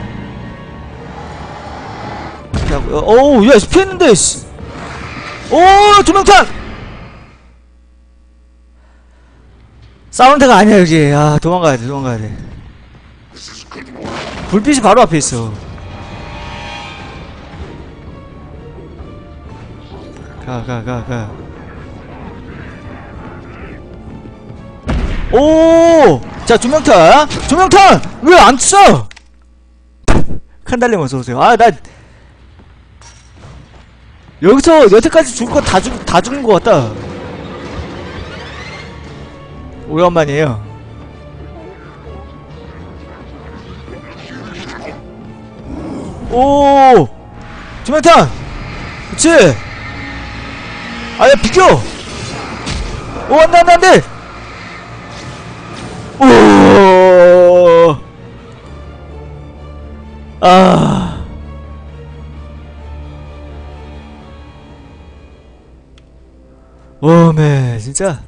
어우 야 피했는데 씨. 오 조명탄. 사운드가 아니야 여기. 아 도망가야돼 도망가야돼. 불빛이 바로 앞에 있어. 가 가 가 가. 오! 자 조명탄! 조명탄! 왜 안 써? 칸달님 어서오세요. 아 나 여기서 여태까지 죽을 거 다 죽, 다 죽는 거 같다. 오랜만이에요. 오! 조명탄! 그치! 아야 비켜! 오 안돼 안돼 안돼! 오! 아. 오메 진짜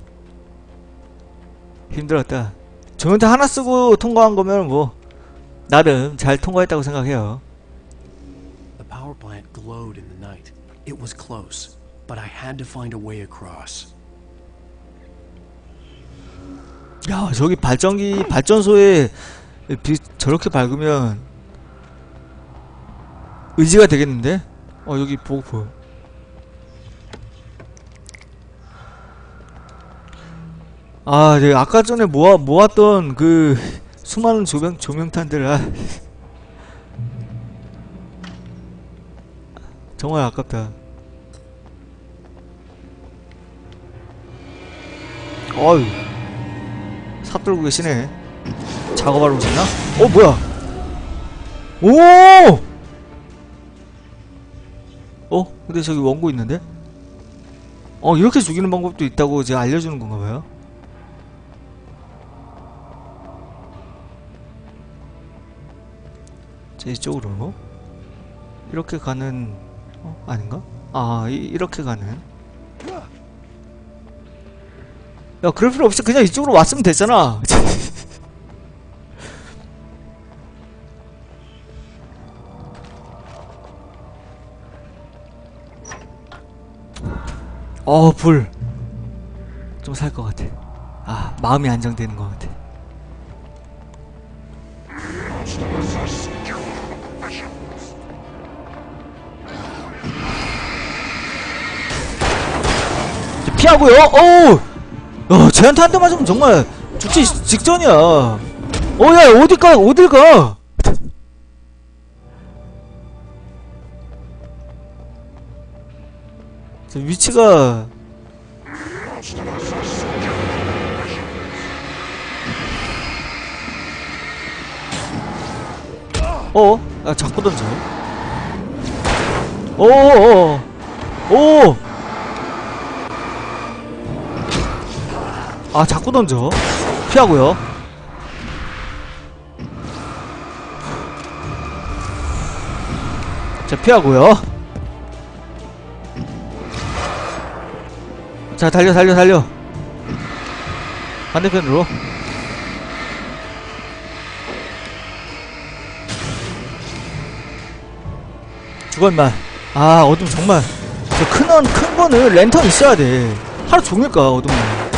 힘들었다. 조명탄 하나 쓰고 통과한 거면 뭐 나름 잘 통과했다고 생각해요. The power plant glowed in the night. It was close, but I had to find a way across. 야 저기 발전기 발전소에 비, 저렇게 밝으면 의지가 되겠는데? 어 여기 보고 보여. 아 내가 아까 전에 모아, 모았던 그 수많은 조명, 조명탄들 아 정말 아깝다. 어휴 삽 들고 계시네. 작업하러 오셨나? 어 뭐야? 오! 어? 근데 저기 원고 있는데? 어 이렇게 죽이는 방법도 있다고 제가 알려주는 건가봐요. 자 이쪽으로 이렇게 가는 어? 아닌가? 아 이, 이렇게 가는. 야 그럴 필요 없이 그냥 이쪽으로 왔으면 됐잖아. 어 불 좀 살 것 같아. 아 마음이 안정되는 것 같아. 피하고요. 어우 어, 쟤한테 한 대 맞으면 정말 죽지 직전이야. 어, 야, 어딜 가, 어딜 가? 저 위치가. 어? 아, 자꾸 던져. 오오오. 오! 아 자꾸 던져. 피하고요. 자 피하고요. 자 달려 달려 달려. 반대편으로. 죽어 임마. 아 어둠 정말 저 큰원 큰 거는 랜턴 있어야 돼. 하루 종일 가 어둠은.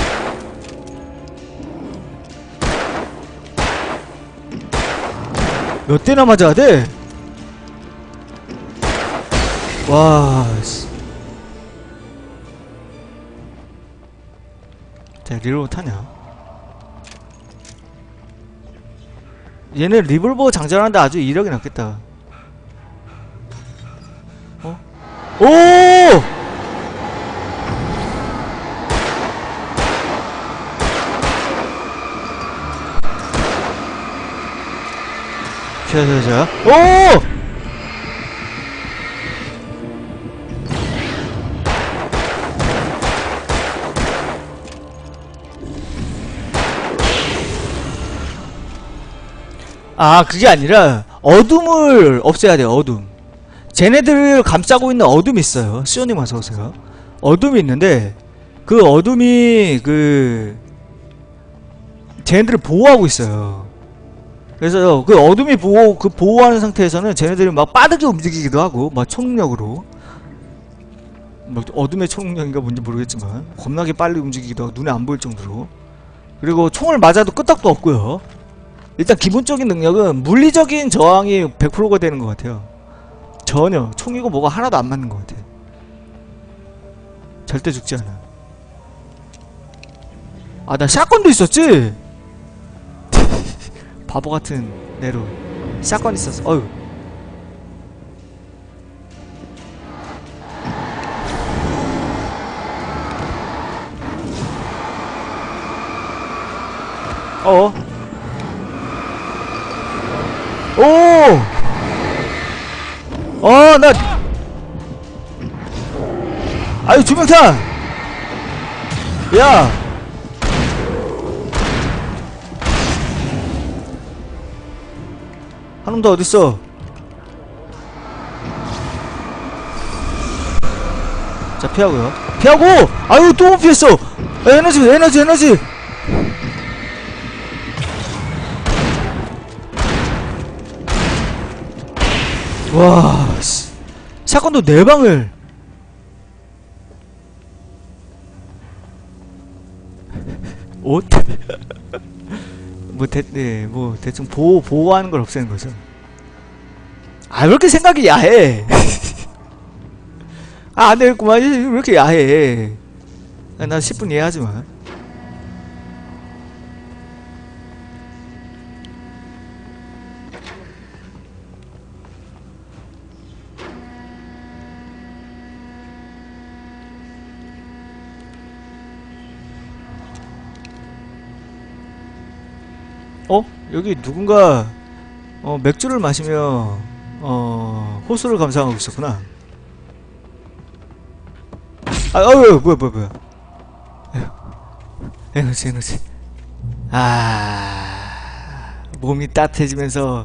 몇 대나 맞아야 돼? 와, 씨. 자, 리롤 타냐? 얘는 리볼버 장전하는데 아주 이력이 났겠다. 어? 오! 자자자. 오! 아, 그게 아니라 어둠을 없애야 돼요. 어둠. 쟤네들을 감싸고 있는 어둠이 있어요. 시오님 어서오세요. 어둠이 있는데 그 어둠이 그 쟤네들을 보호하고 있어요. 그래서 그 어둠이 보호 그 보호하는 상태에서는 쟤네들이 막 빠르게 움직이기도 하고 막 초능력으로, 뭐 어둠의 초능력인가 뭔지 모르겠지만 겁나게 빨리 움직이기도 하고 눈에 안 보일 정도로. 그리고 총을 맞아도 끄떡도 없고요. 일단 기본적인 능력은 물리적인 저항이 백 퍼센트가 되는 것 같아요. 전혀 총이고 뭐가 하나도 안 맞는 것 같아. 절대 죽지 않아. 아, 나 샷건도 있었지? 바보같은 내로 샷건 있었어. 어휴. 어. 오! 어, 나 아유, 조명탄! 야! 한놈 더 어딨어? 자, 피하고요. 피하고! 아유, 또 못 피했어! 에너지, 에너지, 에너지! 와, 씨. 샷건도 네 방을. 옷? 뭐, 대, 네, 뭐, 대충 보호, 보호하는 걸 없애는 거죠. 아, 왜 이렇게 생각이 야해? 아, 안 되겠구만. 왜 이렇게 야해? 아, 난 십 분 이해하지만. 어? 여기 누군가 어, 맥주를 마시며 어, 호수를 감상하고 있었구나. 아, 어휴, 뭐야, 뭐야, 뭐야. 에휴. 에너지, 에너지. 아, 몸이 따뜻해지면서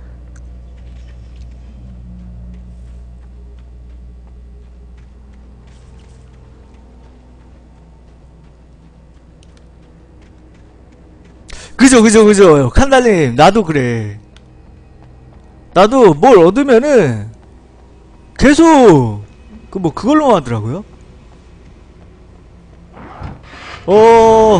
그죠, 그죠, 그죠. 칸달님, 나도 그래. 나도 뭘 얻으면은 계속 그 뭐 그걸로 하더라고요. 어.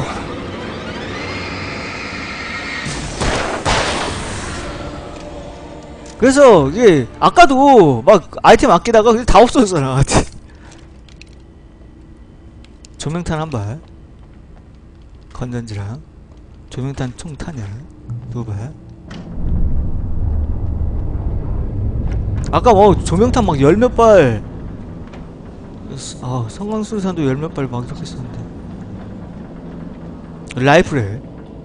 그래서 이게 아까도 막 아이템 아끼다가 다 없어졌잖아. 조명탄 한 발, 건전지랑 조명탄 총탄이야 두 발. 아까 뭐 조명탄 막 열 몇 발, 아 성광수산도 열 몇 발 막 이렇게 썼는데. 라이플에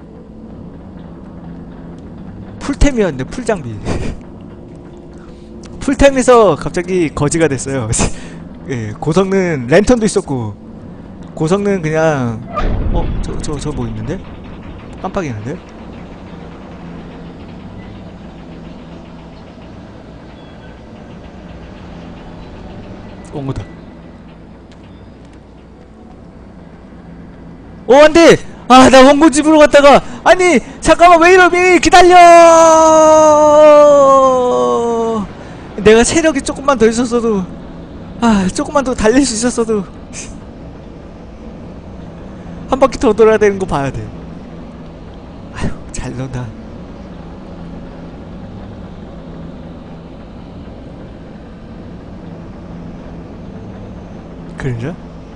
풀템이었는데 풀장비. 풀템에서 갑자기 거지가 됐어요. 예, 고성능 랜턴도 있었고, 고성능 그냥 어? 저 저 저 뭐 있는데? 깜빡이는데? 온 거다. 오, 안돼! 아, 나 원고집으로 갔다가, 아니 잠깐만, 왜 이러니? 기다려! 내가 체력이 조금만 더 있었어도, 아 조금만 더 달릴 수 있었어도 한 바퀴 더 돌아야 되는 거 봐야 돼. 아휴, 잘 논다. 그러냐?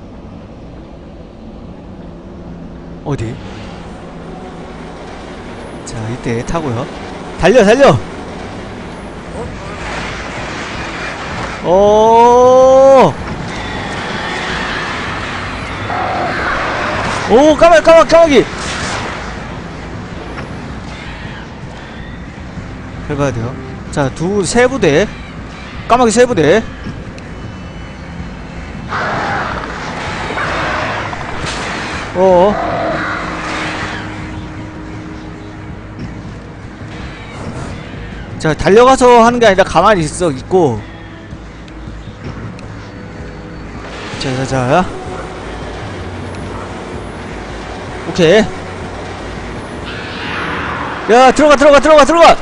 어디? 자, 이때 타고요. 달려, 달려! 오! 오, 까마, 까마, 까마귀! 해봐야 돼요. 자, 두, 세 부대. 까마귀 세 부대. 어어. 자, 달려가서 하는 게 아니라 가만히 있어, 있고. 자, 자, 자. 오케이. 야, 들어가, 들어가, 들어가, 들어가!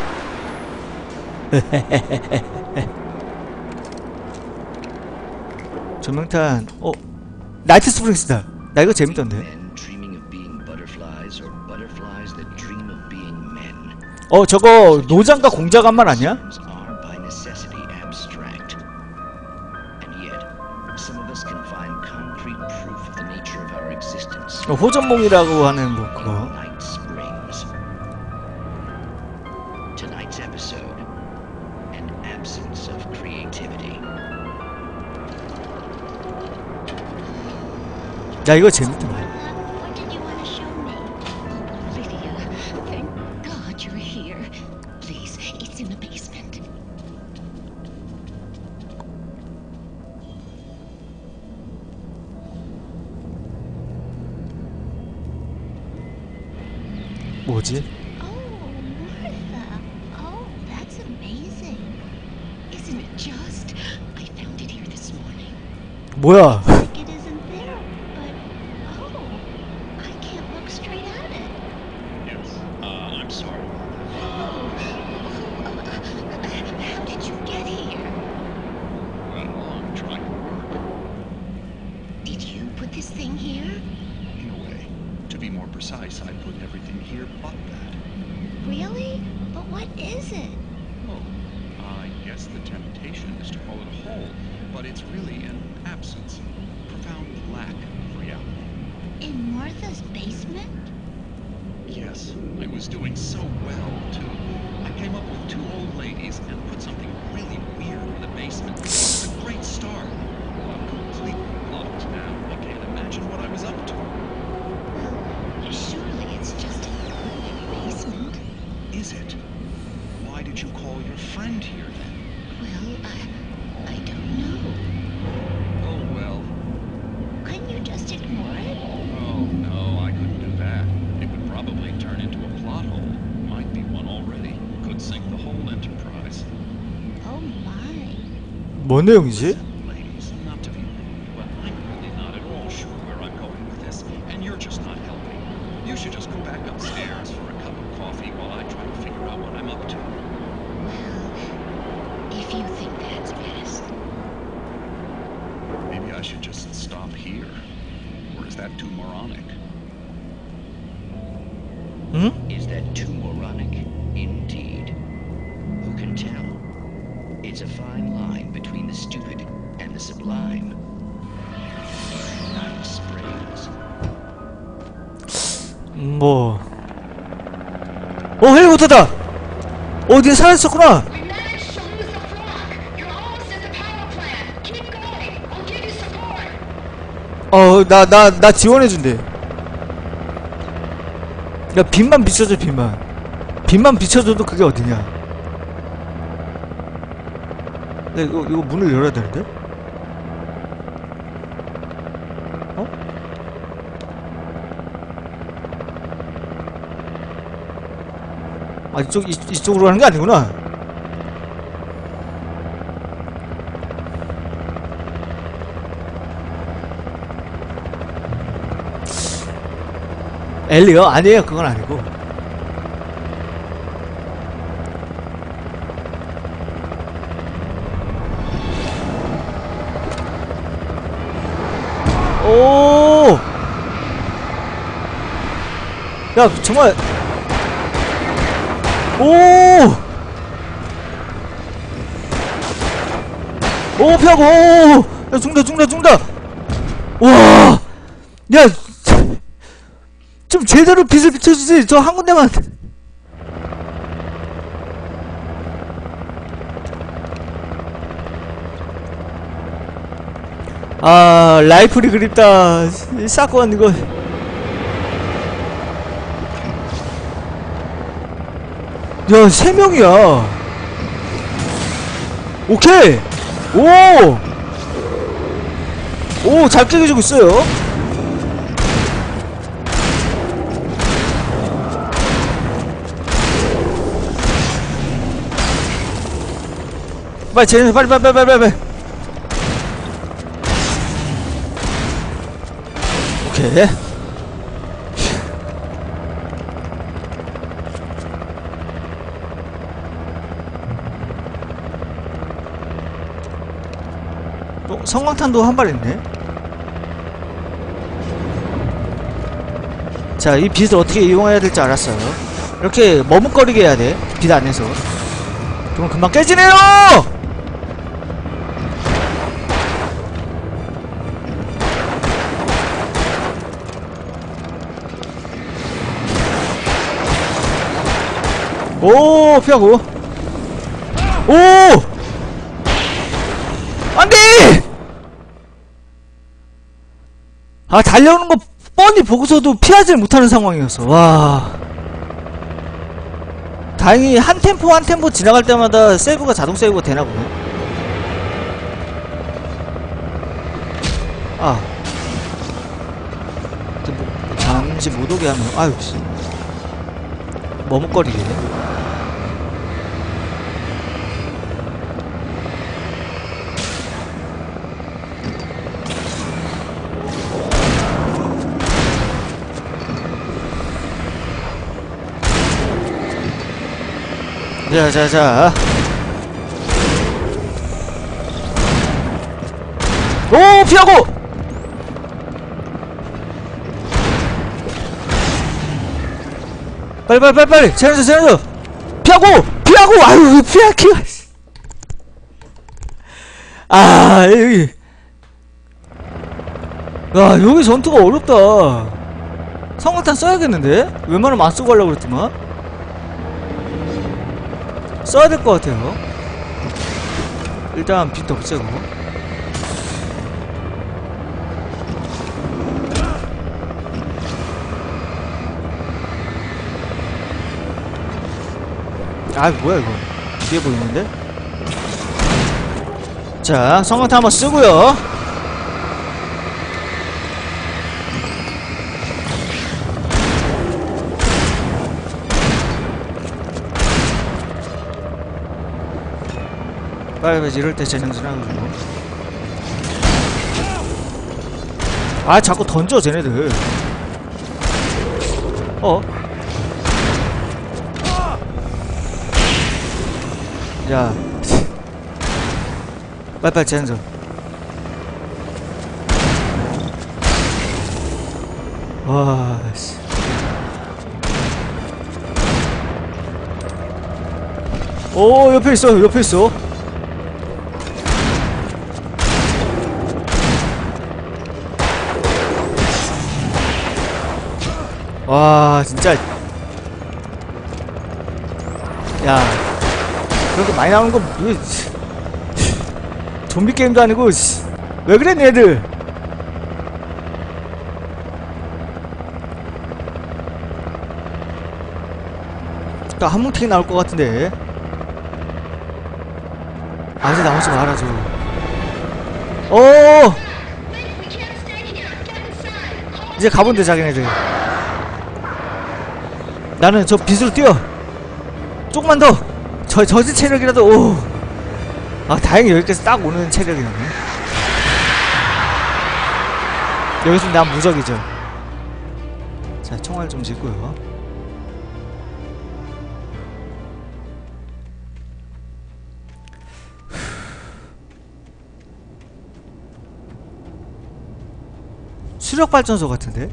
조명탄. 어, 나이트 스프링스다. 나 이거 재밌던데. 어, 저거 노장과 공자간만 아니야? 어, 호전몽이라고 하는 뭐 그거. 야, 이거 재밌다. 뭐지? 뭐야? 뭔 내용이지? 응? Is that too moronic? Indeed. Who can tell? It's a fine line between the stupid and the sublime. Night Springs. 뭐. 어, 헬리콥터다! 어, 니가 살아있었구나! 어, 나, 나, 나 지원해준대. 야, 빛만 비춰줘, 빛만. 빛만 비춰줘도 그게 어디냐. 야, 이거, 이거 문을 열어야 되는데? 어? 아, 이쪽, 이, 이쪽으로 하는 게 아니구나. 엘리요? 아니에요, 그건 아니고. 오! 야, 정말. 오! 오, 피하고! 오! 야, 죽는다, 죽는다, 죽는다! 와! 야! 좀 제대로 빛을 비춰주지. 저 한 군데만. 아, 라이플이 그립다. 샷건 이거. 야, 세 명이야. 오케이. 오. 오, 잘 깨져주고 있어요. 빨리 쟤네 빨리 빨리 빨리 빨리 빨리. 오케이. 또 성광탄도 한 발 있네. 자, 이 빛을 어떻게 이용해야 될지 알았어요. 이렇게 머뭇거리게 해야 돼. 빛 안에서. 그럼 금방 깨지네요. 오, 피하고. 오! 안 돼! 아, 달려오는 거 뻔히 보고서도 피하지를 못하는 상황이었어. 와. 다행히 한 템포 한 템포 지나갈 때마다 세이브가 자동 세이브가 되나 보네. 아. 뭐, 잠시 못 오게 하면, 아유, 씨. 머뭇거리게. 자, 자, 자. 오, 피하고! 빨리, 빨리, 빨리, 빨리! 제너져, 제너져! 피하고! 피하고! 아유, 피하기가. 아, 여기. 야, 여기 전투가 어렵다. 성광탄 써야겠는데? 웬만하면 안 쓰고 가려고 그랬더만. 써야 될 것 같아요. 일단 빛 없애고. 아, 뭐야 이거. 뒤에 보이는데? 자, 성광탄 한번 쓰고요. 빨리 이럴 때 재생전하고. 아, 자꾸 던져 쟤네들. 어? 야. 빨리빨리 재생전. 와, 씨. 오, 옆에 있어, 옆에 있어. 와, 진짜. 야, 그렇게 많이 나오는 거 왜 좀비 게임도 아니고. 왜 그래 얘들. 딱 한 뭉탱이 나올 것 같은데. 아직 나오지 말아줘. 오, 이제 가본대 자기네들. 나는 저 빛으로 뛰어. 조금만 더. 저 저지 체력이라도. 오. 아, 다행히 여기까지 딱 오는 체력이네. 여기서 난 무적이죠. 자, 총알 좀 쥐고요. 수력 발전소 같은데?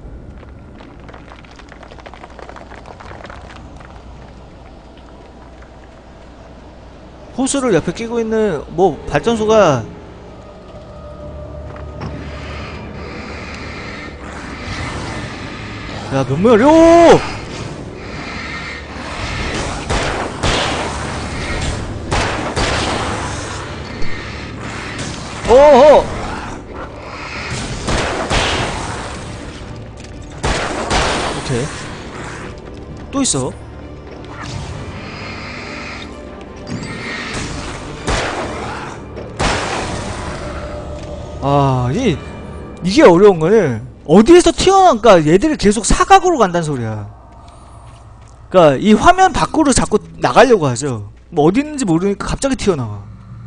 호수를 옆에 끼고 있는 뭐 발전소가. 야, 몇 명이야? 오! 어허! 오케이. 또 있어. 아, 이, 이게 어려운 거는 어디에서 튀어나온가 얘들이 계속 사각으로 간다는 소리야. 그니까 이 화면 밖으로 자꾸 나가려고 하죠. 뭐 어디 있는지 모르니까 갑자기 튀어나와.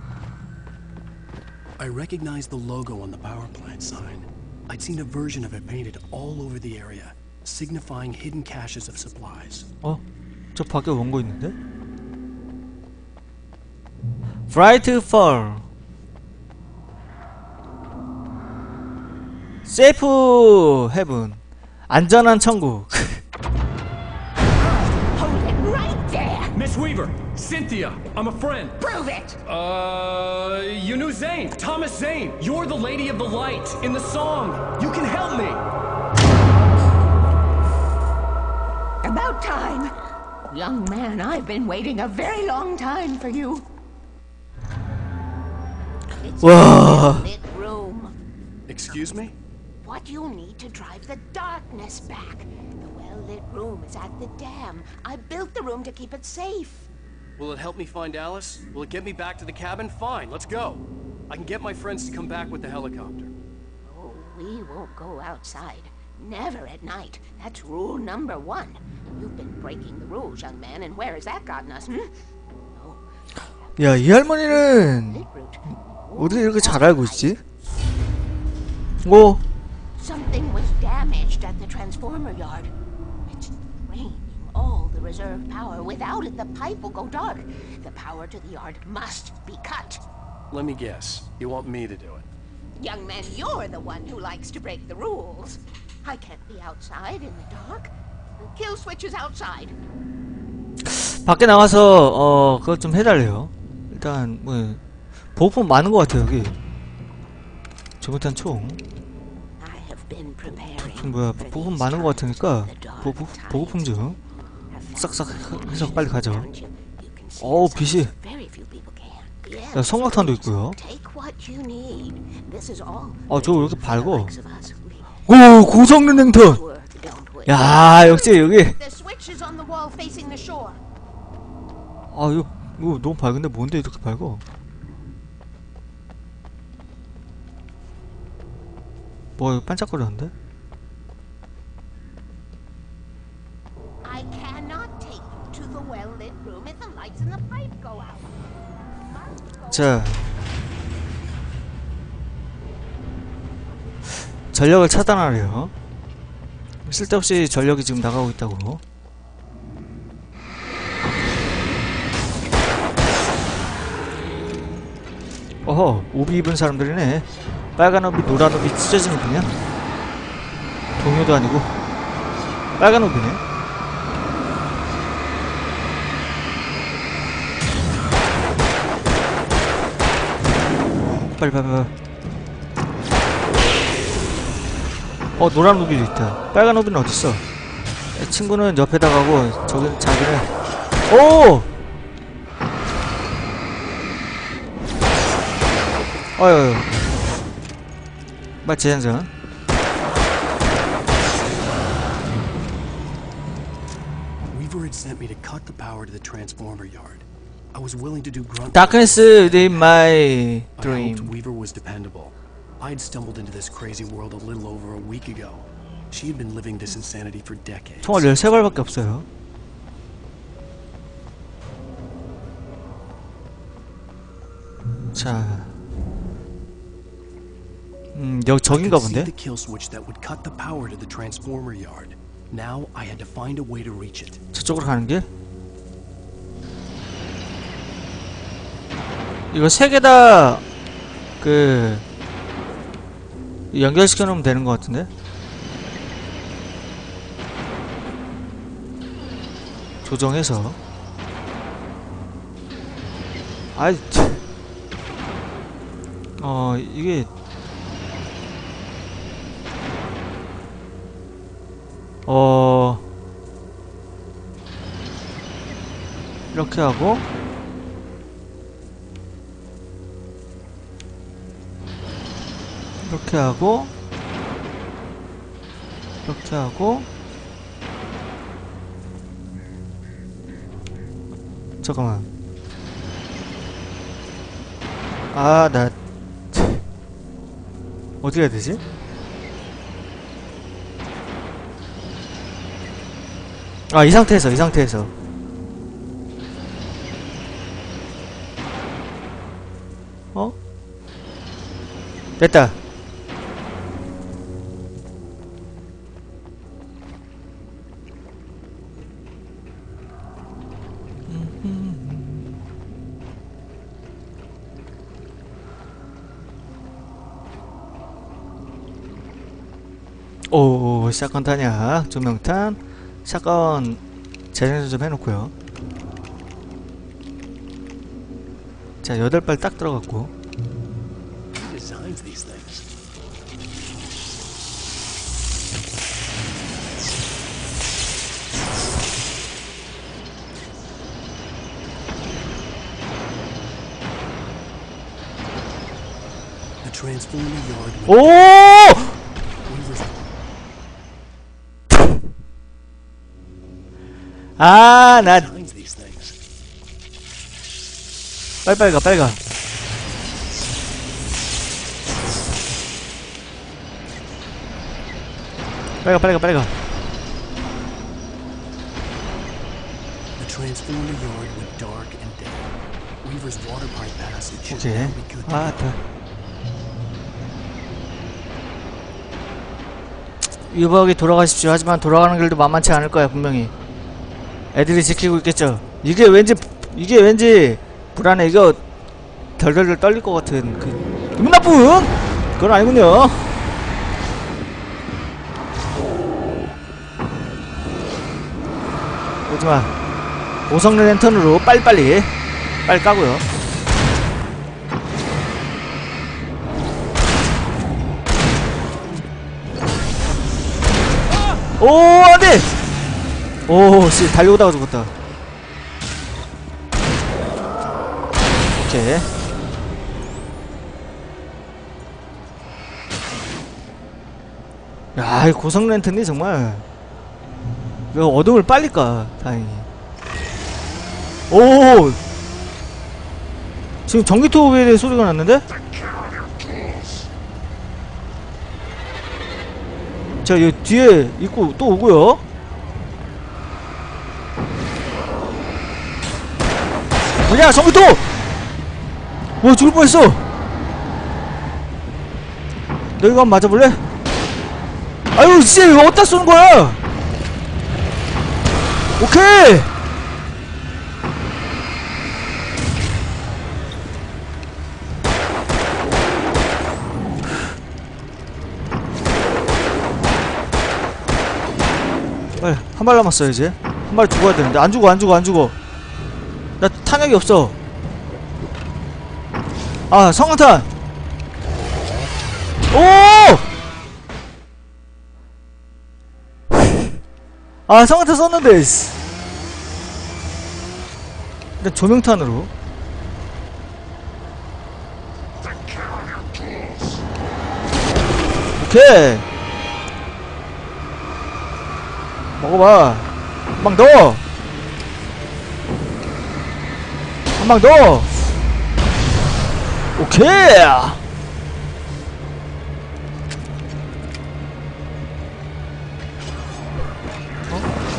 I recognized the logo on the power plant sign. I'd seen a version of it painted all over the area, signifying hidden caches of supplies. 어? 저 밖에 원고 있는데? Bright Fall. Safe Heaven. 안전한 천국. Miss Weaver, Cynthia, I'm a friend. Prove it! Uh, you knew Zane, Thomas Zane. You're the Lady of the Light in the song. You can help me. About time. Young man, I've been waiting a very long time for you. It's a well-lit room. Excuse me? What you'll need to drive the darkness back. The well-lit room is at the dam. I built the room to keep it safe. Will it help me find Alice? Will it get me back to the cabin? Fine, let's go. I can get my friends to come back with the helicopter. Oh, we won't go outside. Never at night. That's rule number one. You've been breaking the rules, young man, and where has that gotten us, hmm? 야, 이 할머니는 어떻게 이렇게 잘 알고 있지? 뭐? Something was damaged at the transformer yard. It's draining all the reserve power. Without it, the pipe will go dark. The power to the yard must be cut. Let me guess. You want me to do it? Young man, you're the one who likes to break the rules. I can't be outside in the dark. The kill switch is outside. 밖에 나가서 어 그것 좀 해달래요. 일단 뭐 보호품 많은 것 같아요 여기. 잘못한 총. 보호품 뭐야? 보호품 많은 것 같으니까 보, 보, 보호품 좀 싹싹 해서 빨리 가자. 어우 빛이. 야, 성광탄도 있고요. 아 저거 왜 이렇게 밝어? 오 고성능 냉턴. 야 역시 여기. 아 이거 이거 너무 밝은데 뭔데 이렇게 밝어? 뭐 이거 반짝거리는데? 자 전력을 차단하래요. 쓸데없이 전력이 지금 나가고 있다고. 어허 오비 입은 사람들이네. 빨간 오비 노란 오비 찢어진 오비냐? 동요도 아니고 빨간 오비네. 빨리 빨리 빨리. 어 노란 오비도 있다. 빨간 오비는 어딨어? 친구는 옆에다 가고 저긴 자기는 오! 어휴 맞지 재장전. Weaver had sent me to cut the power to the transformer yard. I was willing to do grunt. Darkness in my dream. I hoped Weaver was dependable. I'd stumbled into this crazy world a little over a week ago. She had been living this insanity for decades. 총알 열세 발밖에 없어요. 자. 음, 여기 저긴가 본데? the kill switch that would cut the power to the transformer yard. Now I had to find a way to reach it. 저쪽으로 가는 길? 이거 세 개 다 그 연결시켜 놓으면 되는 것 같은데? 조정해서. 아이 어 이게 어 이렇게 하고 이렇게 하고 이렇게 하고 잠깐만 아 나 어떻게 해야 되지? 아, 이 상태에서, 이 상태에서. 어? 됐다. 오, 샷건 탄약, 조명탄, 샷건 재생도 좀 해놓고요. 자, 여덟 발 딱 들어갔고. 오! 아, 나 빨리빨리 가, 빨리 가. 빨리 가, 빨리 가, 빨리 가. 오케이. 아, 더. 유박이 돌아가십시오. 하지만 돌아가는 길도 만만치 않을 거야, 분명히. 애들이 지키고 있겠죠. 이게 왠지 이게 왠지 불안해. 이거 덜덜덜 떨릴 것 같은 그 기분 나쁜 그건 아니군요. 오지마. 고성능 랜턴으로 빨리빨리 빨리 까고요. 오, 안돼. 오, 씨, 달려오다가 죽었다. 오케이. 야, 이 고성 랜턴이 정말 이거 어둠을 빨리 까, 다행히. 오, 지금 전기톱에 소리가 났는데? 자, 여기 뒤에 있고 또 오고요. 뭐냐, 전기톱! 와, 죽을 뻔했어. 너 이거 한번 맞아볼래? 아유, 진짜 이거 어디다 쏘는 거야? 오케이! 빨리 한 발 남았어. 이제 한 발 죽어야 되는데 안 죽어 안 죽어 안 죽어. 나 탄약이 없어. 아, 성광탄. 오! 아, 성광탄 썼는데. 일단 조명탄으로. 오케이. 먹어봐. 한 방 더. 한 방 더. 오케이. 어?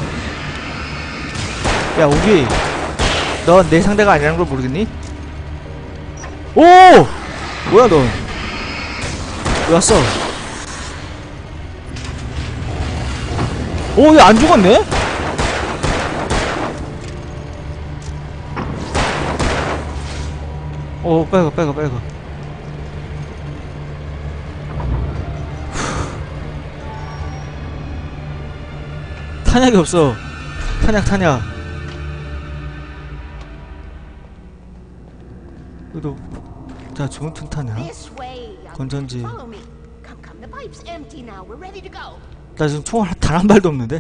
야, 우기, 넌 내 상대가 아니라는 걸 모르겠니? 오! 뭐야, 넌? 왜 왔어? 오, 얘 안 죽었네? 오, 빨리 가, 빨리 가, 빨리 가. 탄약이 없어. 탄약, 탄약. 그래도, 자, 좋은 튼 탄약. 건전지. 나 지금 총알 단 한 발도 없는데?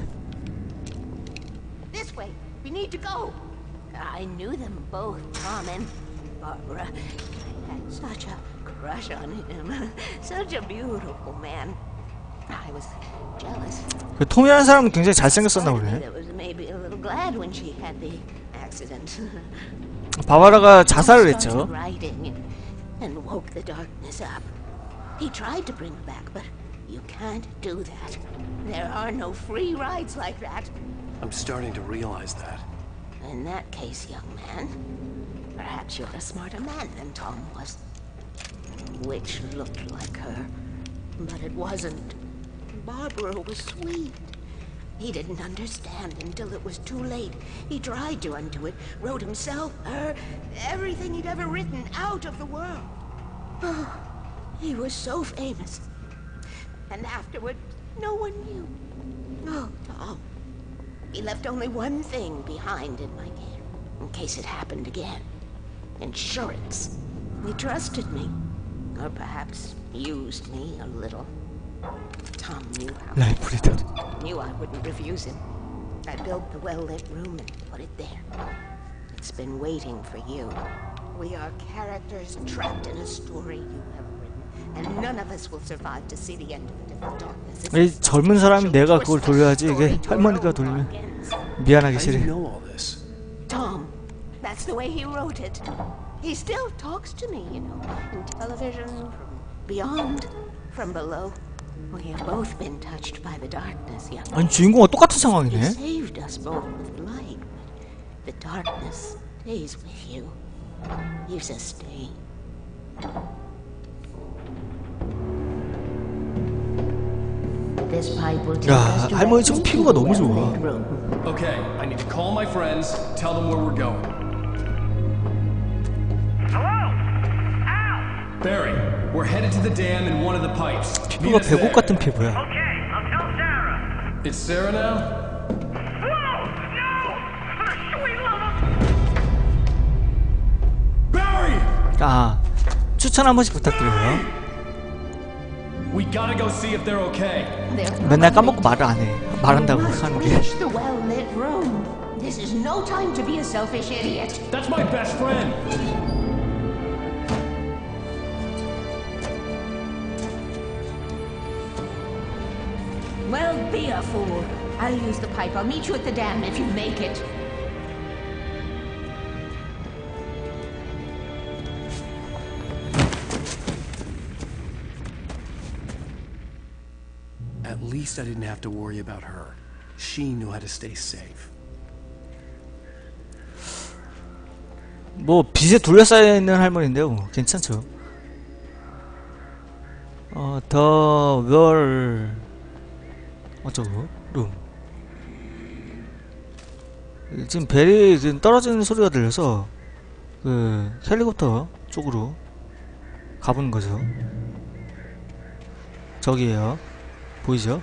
This way. We need to go. I knew them both, Tom and Barbara. I had such a crush on him. Such a beautiful man. I was jealous. 그 톰이라는 사람은 굉장히 잘생겼었나 보네. I was maybe a little glad when she had the accident. 바바라가 자살을 했죠. And woke the darkness up. He tried to bring her back, but you can't do that. There are no free rides like that. I'm starting to realize that. In that case, young man, perhaps you're a smarter man than Tom was. Which looked like her, but it wasn't. Barbara was sweet. He didn't understand until it was too late. He tried to undo it, wrote himself, her, everything he'd ever written out of the world. Oh, he was so famous. And afterward, no one knew. Oh, Tom. He left only one thing behind in my care, in case it happened again. Insurance. He trusted me. Or perhaps used me a little. Tom knew how. Knew I wouldn't refuse him. I built the well-lit room and put it there. It's been waiting for you. We are characters trapped in a story you have written, and none of us will survive to see the end of it if the darkness is. 이 젊은 사람이 내가 그걸 돌려야지. 이게 할머니가 돌리면 미안하기 싫어. Tom, that's the way he wrote it. He still talks to me, you know, in television, from beyond, from below. We have both been touched by the darkness, young. 아니 주인공과 똑같은 상황이네. He saved us both with light. The darkness stays with you. Leaves a stain. This pipe will take us 야, 할머니 지금 피부가 너무 좋아. Okay, I need to call my friends, tell them where we're going. Hello? Al! Barry, we're headed to the dam in one of the pipes. 피부가 배꼽 같은 피부야. Okay, I'll tell Sarah. It's Sarah now? Whoa! No! For the sweet love of... Barry! 아, 추천 한 번씩 부탁드려요. We gotta go see if they're okay. 맨날 까먹고 말을 안 해. 말한다고 하는 게. Reach the well-lit room. This is no time to be a selfish idiot. That's my best friend. Well, be a fool. I'll use the pipe. I'll meet you at the dam if you make it. At least I didn't have to worry about her. She knew how to stay safe. 뭐 빚에 둘러싸여 있는 할머니인데요. 괜찮죠. 어, 더 월 어쩌고 룸. 지금 벨이 지금 떨어지는 소리가 들려서 그 헬리콥터 쪽으로 가보는 거죠. 저기에요. 보이죠?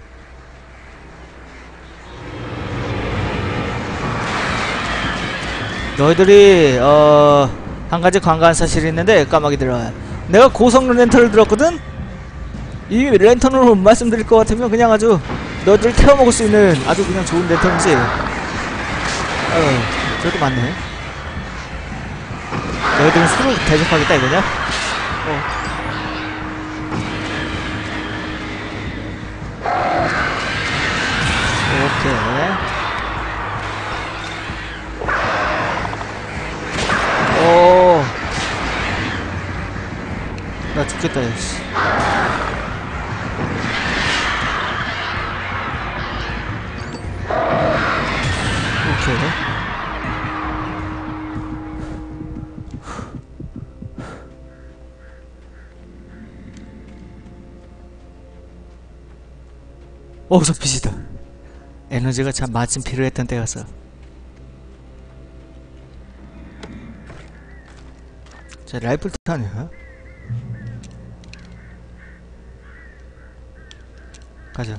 너희들이 어... 한 가지 관광한 사실이 있는데 까마귀 들어. 내가 고성능 랜턴을 들었거든? 이 랜턴으로 말씀드릴 것 같으면 그냥 아주 너희들 태워먹을 수 있는 아주 그냥 좋은 랜턴이지. 어, 저것도 맞네. 너희들은 서로 대적하겠다 이거냐? 어. 이렇게. 오. 나 죽겠다, 씨. 오케이. 어, 저 빛이다. 에너지가 참 마침 필요했던 때였어. 자, 라이플 탄이야. 가자.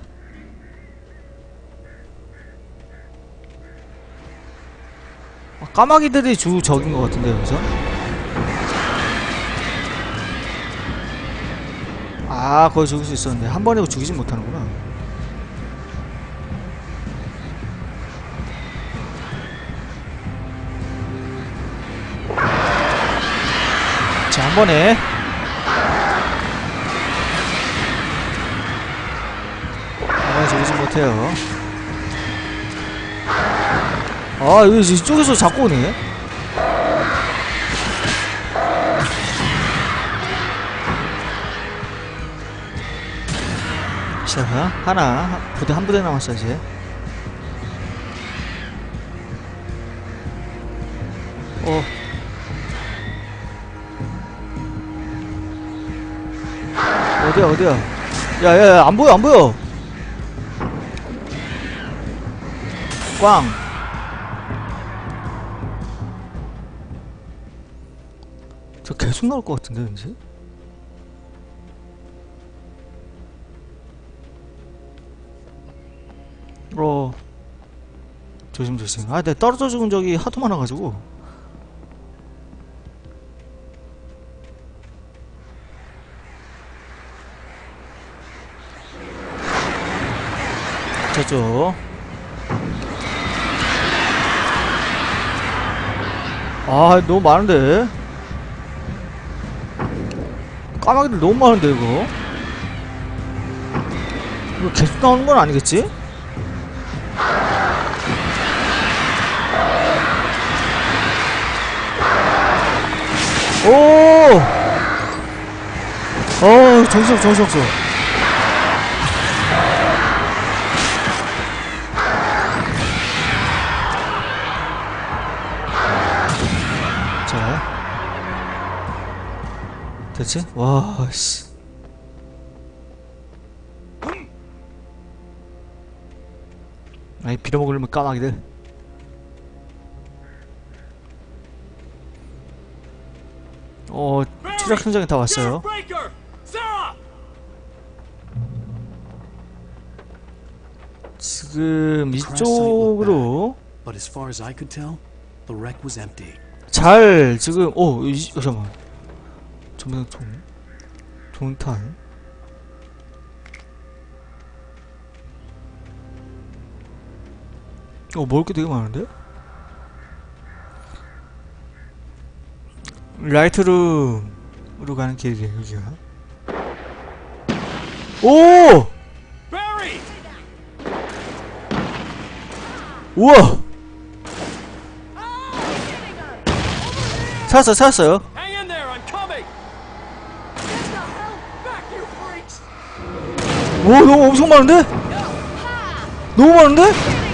아, 까마귀들이 주 적인 것 같은데 여기서? 아, 거기 죽일 수 있었는데 한 번에 죽이진 못하는구나. 자, 한 번에. 한 번에 죽이진 못해요. 아, 여기 이쪽에서 자꾸 오네. 갑시다. 하나 부대 한 부대 남았어 이제. 어. 어디야 어디야? 야야야 안 보여 안 보여. 꽝. 저 계속 나올 것 같은데 왠지. 어. 조심 조심. 아, 내가 떨어져 죽은 적이 하도 많아가지고. 저쪽. 아, 너무 많은데. 까마귀들 너무 많은데 이거. 이거 계속 나오는 건 아니겠지? 오! 어, 정신없어, 정신없어. 자. 됐지? 와, 씨. 아니, 빌어먹으려면 까마귀들. 어, 추적 현장에 다 왔어요. 지금 이쪽으로 잘 지금 오, 이, 어, 잠깐만. 전부 다 돈, 돈탄. 어, 먹을 게 되게 많은데? 라이트룸으로 가는 길이래 여기가. 오! 우와! 찾았어 찾았어요. 오, 너무 엄청 많은데? 너무 많은데?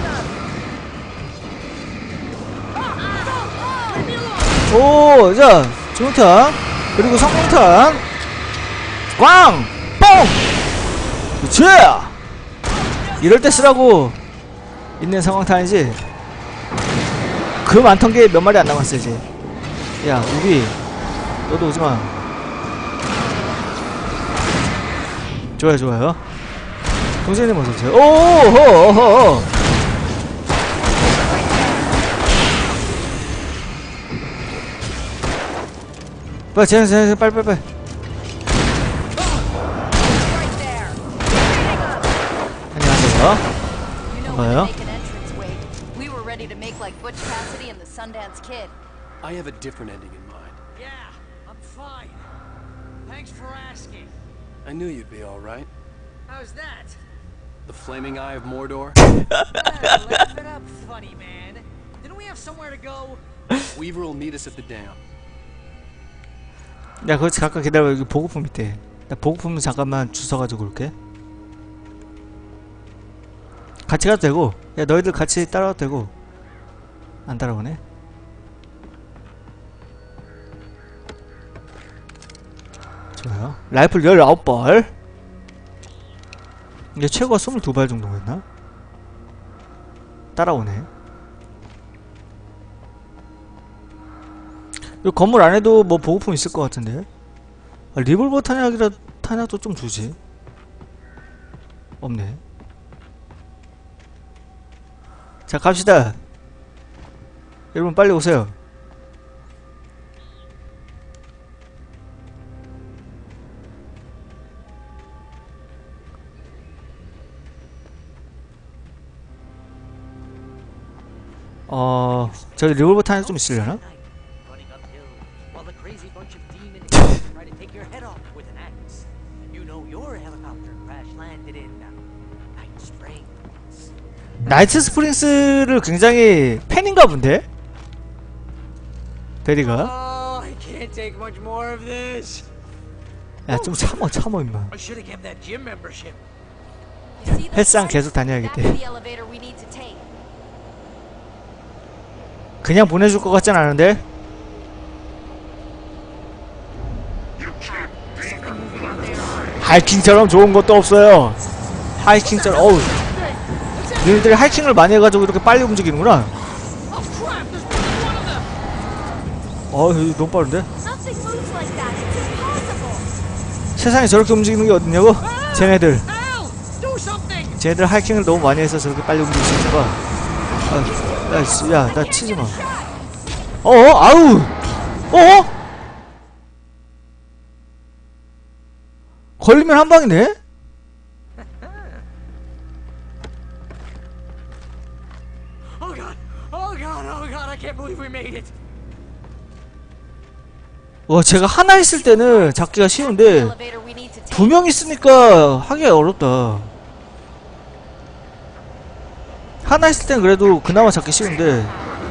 오, 자, 중탄 그리고 성공탄 꽝! 뻥! 그치! 이럴 때 쓰라고 있는 성광탄이지. 그 많던 게 몇 마리 안 남았어 이제. 야, 우비 너도 오지마. 좋아요 좋아요. 동생님 어서오세요. 오호호호. 빨리 쟤네 쟤네 빨리 빨리 빨리. 안녕하세요. 반가워요. I have a different ending in mind. Yeah, I'm fine. Thanks for asking. I knew you'd be all right. How's that? The flaming eye of Mordor. Well, laugh it up, funny man. Didn't we have somewhere to go? Weaver will meet us at the dam. 야, 거기 잠깐 기다려. 여기 보급품 있대. 나 보급품 잠깐만 주워가지고 올게. 같이 가도 되고. 야, 너희들 같이 따라와도 되고. 안 따라오네. 좋아요. 라이플 열아홉 발. 이게 최고가 스물두 발 정도였나? 따라오네. 이 건물 안에도 뭐 보급품 있을 것 같은데. 아, 리볼버 탄약이라 탄약도 좀 주지. 없네. 자, 갑시다. 여러분 빨리 오세요. 어, 저기 리볼버 탄약 좀 있으려나? 나이트 스프링스를 굉장히 팬인가 본데? 대리가? 야, 좀 참어 참어 임마. 헬스장 계속 다녀야겠대. 그냥 보내줄 것 같진 않은데? 하이킹처럼 좋은 것도 없어요. 하이킹처럼, 어우. 너희들이 하이킹을 많이 해가지고 이렇게 빨리 움직이는구나. 어우, 너무 빠른데? 세상에 저렇게 움직이는 게 어딨냐고? 쟤네들. 쟤네들 하이킹을 너무 많이 해서 저렇게 빨리 움직일 수 있는 거야. 아, 야, 씨, 야, 나 치지 마. 어어? 아우! 어어? 걸리면 한 방이네? Oh god! Oh god! Oh god! I can't believe we made it. 와, 제가 하나 있을 때는 잡기가 쉬운데 두 명 있으니까 하기가 어렵다. 하나 있을 땐 그래도 그나마 잡기 쉬운데.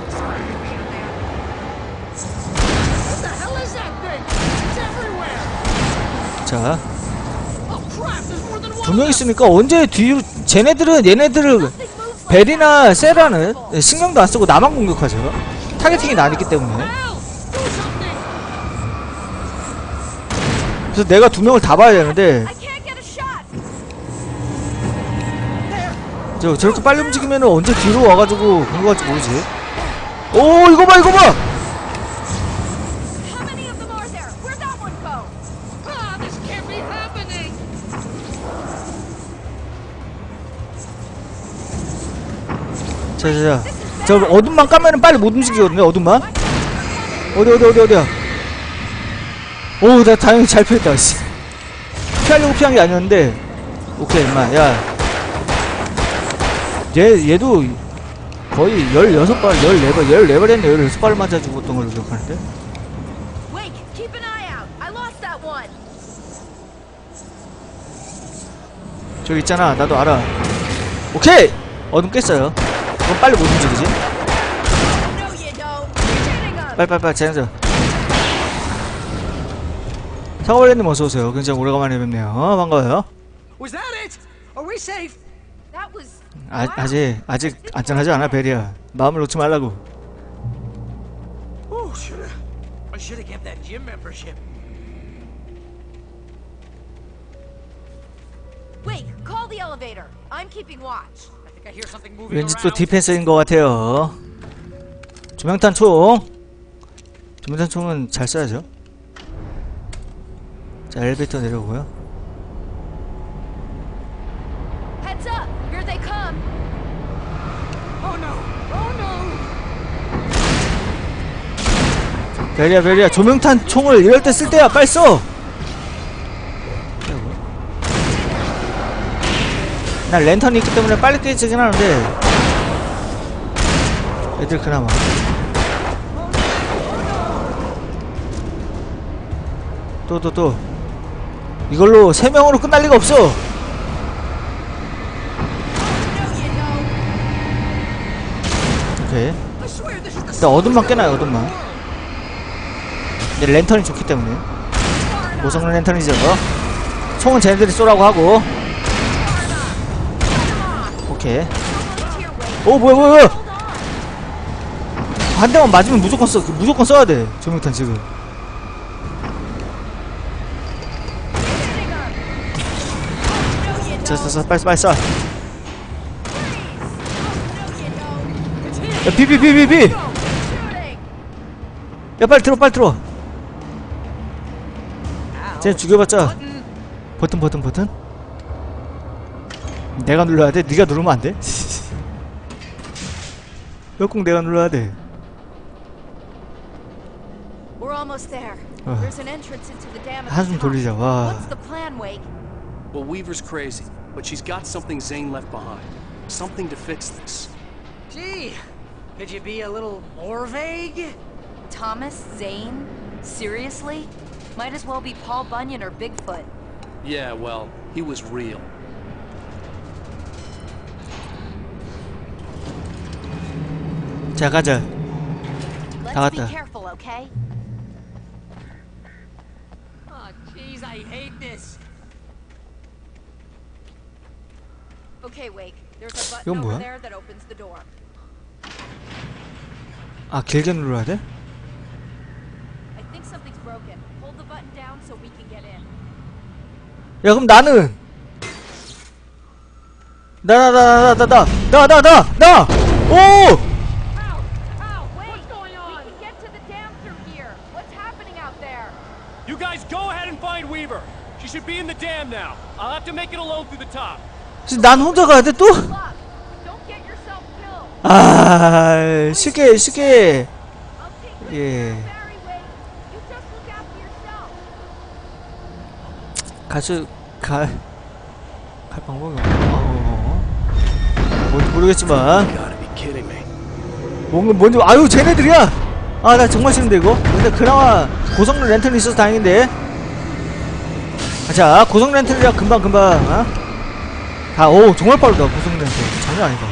자, 두 명 있으니까 언제 뒤로, 쟤네들은 얘네들은 벨이나 세라는 신경도 안 쓰고 나만 공격하죠. 타겟팅이 나뉘기 때문에. 그래서 내가 두 명을 다 봐야 되는데, 저 저렇게 빨리 움직이면은 언제 뒤로 와가지고 공격할지 모르지. 오, 이거 봐, 이거 봐. 자자자, 저 어둠만 까면은 빨리 못 움직이거든요. 어둠만. 어디 어디 어디 어디야. 오, 나 다행히 잘 피했다. 씨. 피하려고 피한 게 아니었는데. 오케이, 임마. 야, 얘 얘도 거의 열여섯 발, 열네 발, 열네 발 했네. 열여섯 발을 맞아 죽었던 걸로 기억하는데. 저기 있잖아. 나도 알아. 오케이. 어둠 깼어요. 그럼 빨리 못 움직이지? 빨리빨리빨리 쟤네들. 사과벌레님 어서오세요. 굉장히 오래간만에 뵙네요. 어, 반가워요. 아, 아직 아직 안전하지 않아, 베리야. 마음을 놓지 말라고. 왠지 또 디펜스인 것 같아요. 조명탄 총. 조명탄 총은 잘 써야죠. 자, 엘리베이터 내려오고요. 베리야, 베리야, 조명탄 총을 이럴 때 쓸 때야. 빨리 써. 난 랜턴이 있기 때문에 빨리 깨지긴 하는데 애들 그나마. 또 또 또 이걸로 세 명으로 끝날 리가 없어. 오케이. 일단 어둠만 깨나요, 어둠만. 근데 랜턴이 좋기 때문에. 고성능 랜턴이죠. 총은 쟤네들이 쏘라고 하고. 오케이. 오, 뭐야 뭐야 뭐야. 한 대만 맞으면 무조건 써. 무조건 써야 돼. 조명탄 지금. 자, 자, 자, 빨리 빨리 쏴. 야, 비, 비, 비, 비, 비. 야, 빨리 들어, 빨리 들어. 쟤 죽여봤자. 버튼, 버튼, 버튼. 내가 눌러야 돼? 네가 누르면 안 돼? 왜 꼭 내가 눌러야 돼? 어. 한숨 돌리자. 와. Well, Weaver's crazy, but she's got something Zane left behind. Something to fix this. Gee, could you be a little more vague? Thomas Zane? Seriously? Might as well be Paul Bunyan or Bigfoot. Yeah, well, he was real. 자, 가자. 다 Let's be 갔다. careful, okay? Oh, jeez, I hate this. Okay, Wake. There's a button 이건 over 뭐야? there that opens the door. 아, 길게 눌러야 돼? I think something's broken. Hold the button down so we can get in. 야, 그럼 나는 나 나 나 나 나 나 나 나 나 나 오! Ow! Ow! Wait! What's going on? We can get to the dam through here. What's happening out there? You guys go ahead and find Weaver. She should be in the dam now. I'll have to make it alone through the top. 난 혼자 가야 돼 또? Look! Don't get yourself killed. 아, 쉽게 쉽게 I'll take 예. Barry, Wake. You just look after yourself. 가수 갈, 갈 방법이 없나? 어, 뭐, 모르겠지만 Gotta be kidding me. 뭔가 뭔지 아유 쟤네들이야. 아 나 정말 싫은데 이거. 근데 그나마 고성능 랜턴이 있어서 다행인데. 자 고성능 랜턴이라 금방 금방 어? 다오 정말 빠르다 고성능 랜턴 장난 아니다.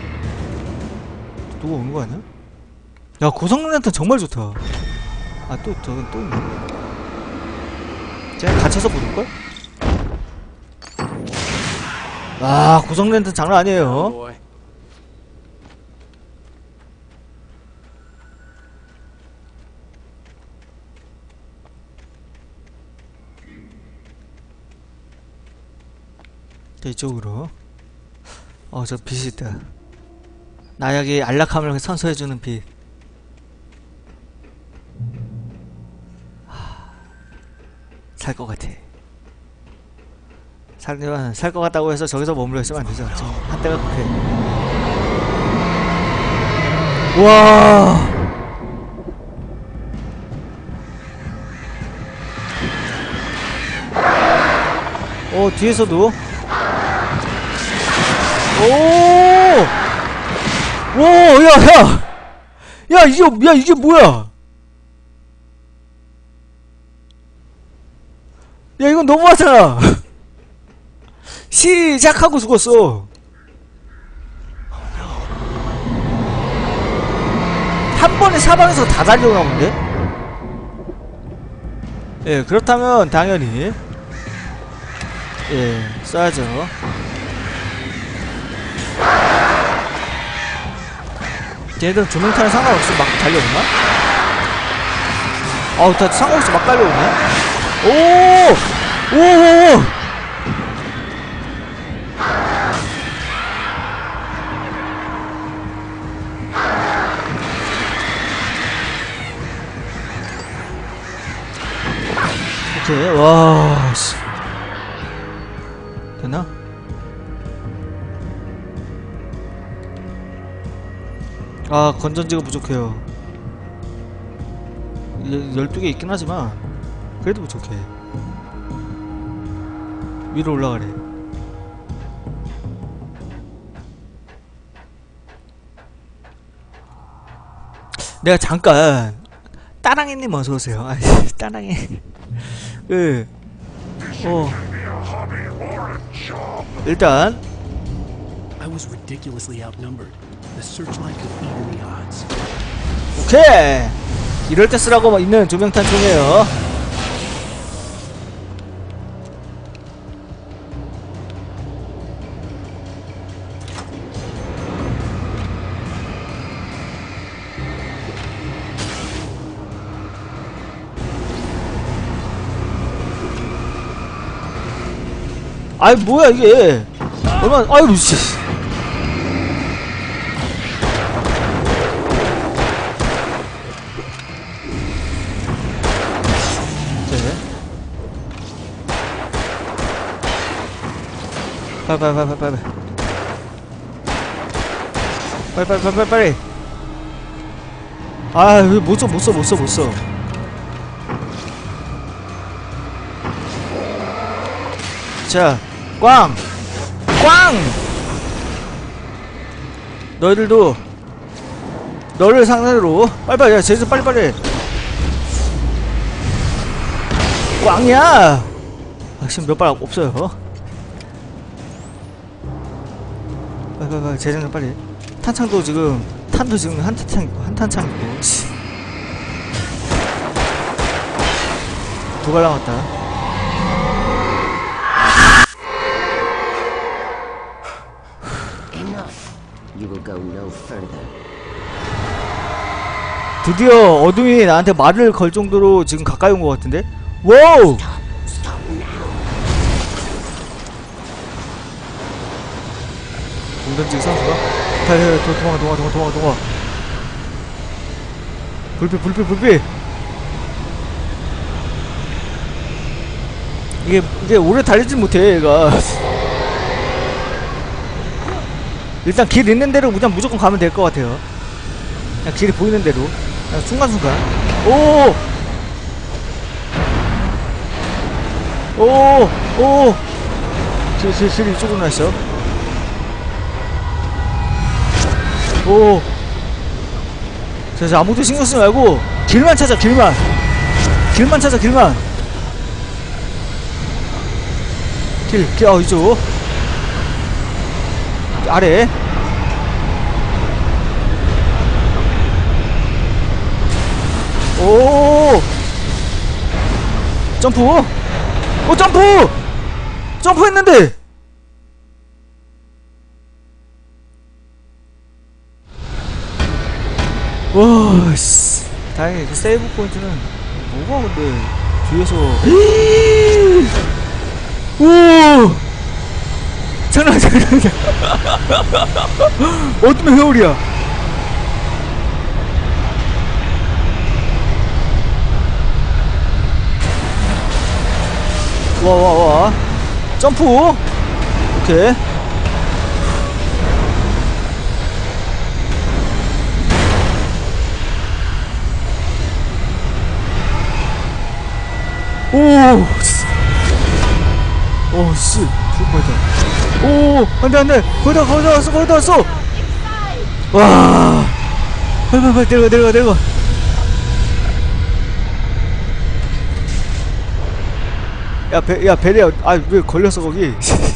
누가 오는 거 아니야? 야 고성능 랜턴 정말 좋다. 아 또 저건 또 있네. 쟤 갇혀서 보는걸? 아 고성능 랜턴 장난 아니에요. Boy. 자, 이쪽으로. 어, 저 빛이 있다. 나약이 안락함을 선서해주는 빛. 살 것 같아. 살면 살 것 같다고 해서 저기서 머물러 있으면 안 되죠. 지금 한때가 급해. 와. 어, 뒤에서도. 오! 오, 야, 야! 야, 이게, 야, 이게 뭐야? 야, 이건 너무하잖아! 시작하고 죽었어! 한 번에 사방에서 다 달려오나 본데? 예, 그렇다면, 당연히. 예, 써야죠. 얘들은 조명탄에 상관없이 막 달려오나? 어우, 다 상관없이 막 달려오네? 오! 오! 오! 오케이, 와, 씨. 됐나? 아 건전지가 부족해요. 열두 개 있긴 하지만 그래도 부족해. 위로 올라가래. 내가 잠깐 따랑이님 어서오세요. 아 따랑이 그 어 일단 I was ridiculously outnumbered. The searchlight could even the odds. 오케이! 이럴 때 쓰라고 있는 조명탄 총이에요. 아이 뭐야 이게 얼마나 아유 씨 빨리 빨리 빨리 빨리 빨리 빨리 빨리 빨리 빨리 빨리 아 왜 못써 못써 못써 못써 자 꽝! 꽝! 너희들도 너를 상대로 빨리빨리 야 제주 빨리빨리 꽝이야! 아, 지금 몇 발 없어요. 빨리 빨리 빨리 재장전 빨리. 탄창도 지금 탄도 지금 한 탄창 있고 한 탄창 있고 두 발 남았다. go no further. 드디어 어둠이 나한테 말을 걸 정도로 지금 가까이 온 것 같은데? 와우! 공던지기 선수가? 달려, 도망가, 도망가, 도망가, 도망가, 도망가. 불빛, 불빛, 불빛! 이게, 이게 오래 달리진 못해, 얘가. 일단 길 있는 대로 그냥 무조건 가면 될 것 같아요. 그냥 길이 보이는 대로. 그냥 순간순간. 오! 오! 오! 길, 길, 길이 이쪽으로 났어. 오! 자, 자, 아무도 신경 쓰지 말고, 길만 찾아, 길만! 길만 찾아, 길만! 길, 길, 어, 이쪽. 아래. 오! 점프! 오, 점프! 점프 했는데! 와, 씨. 다행히 그 세이브 포인트는 뭐가 근데 뒤에서 오! 장난 장난이야. 어둠의 회오리야. 와 와 와 점프. 오케이. 오! 오, 씨. 죽을 뻔했다. 오! 안 돼, 안 돼! 거의 다, 거의 다 왔어, 거의 다 왔어! 와! 빨리, 빨리, 빨리, 내려가, 내려가, 내려가! 야, 배, 야, 베리야. 아, 왜 걸렸어, 거기?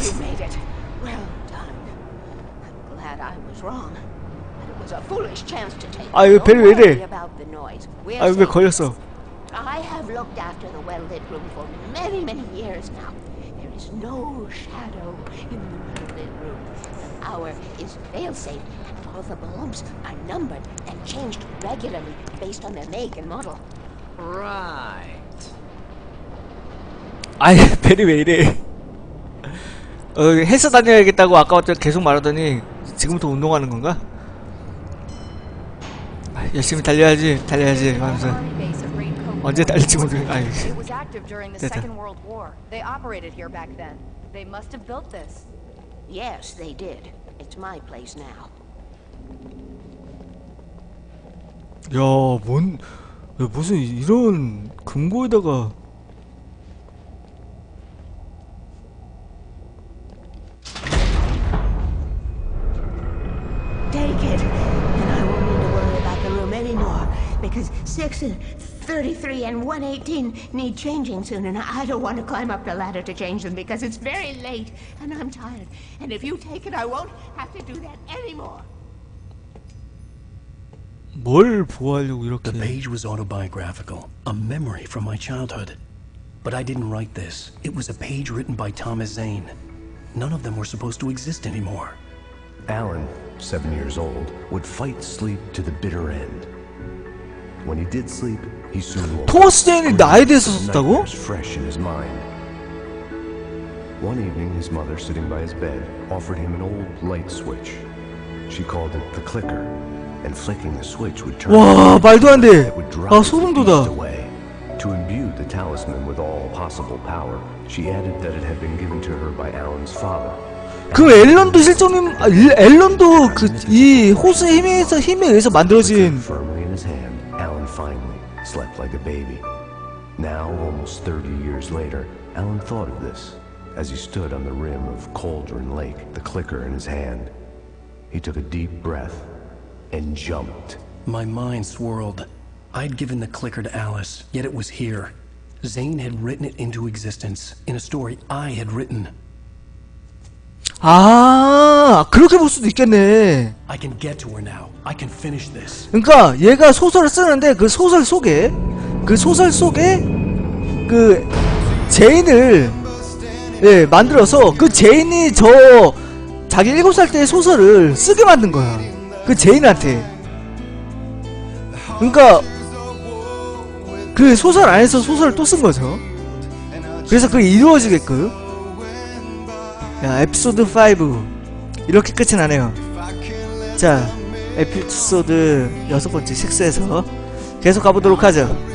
아, 왜 베리 왜 이래? 아, 왜 걸렸어? I have looked after the well-lit room for many, many years now. There is no shadow in the well-lit room. The hour is fail-safe, and all the bulbs are numbered and changed regularly based on their make and model. Right. 아이, 베리 왜 이래? 어, 헬스 다녀야겠다고 아까부터 계속 말하더니 지금부터 운동하는 건가? 아, 열심히 달려야지, 달려야지 하면서 언제 달릴지 모르겠. 아이. It was active during the Second World War. They operated here back then. They must have built this. Yes, they did. It's my place now. 야, 뭔, 야, 무슨 이런 금고에다가. Take it, and I won't need to worry about the room anymore, because six and thirty-three and one eighteen need changing soon, and I don't want to climb up the ladder to change them because it's very late, and I'm tired. And if you take it, I won't have to do that anymore. 뭘 보호하려고 이렇게? The page was autobiographical, a memory from my childhood. But I didn't write this. It was a page written by Thomas Zane. None of them were supposed to exist anymore. Alan, seven years old, would fight sleep to the bitter end. When he did sleep, he soon woke up. 토마스 제인이 나에 대해서 썼다고? Fresh in his mind. One evening, his mother, sitting by his bed, offered him an old light switch. She called it the clicker, and flicking the switch would turn. 와, 말도 안 돼. 아, 소름 돋아. To imbue the talisman with all possible power, she added that it had been given to her by Alan's father. 그 앨런도 실종님, 아, 앨런도 그 이 호수의 힘에서 힘에 의해서 만들어진. Firmly in his hand, Alan finally slept like a baby. Now, almost thirty years later, Alan thought of this as he stood on the rim of Cauldron Lake, the clicker in his hand. He took a deep breath and jumped. My mind swirled. I'd given the clicker to Alice, yet it was here. Zane had written it into existence in a story I had written. 아, 그렇게 볼 수도 있겠네. I can get to her now. I can finish this. 그러니까 얘가 소설을 쓰는데 그 소설 속에 그 소설 속에 그 제인을 예, 만들어서 그 제인이 저 자기 일곱 살 때의 소설을 쓰게 만든 거야. 그 제인한테. 그러니까 그 소설 안에서 소설을 또 쓴 거죠. 그래서 그게 이루어지게끔. 야, 에피소드 오 이렇게 끝이 나네요. 자, 에피소드 여섯 번째 식스에서 계속 가보도록 하죠.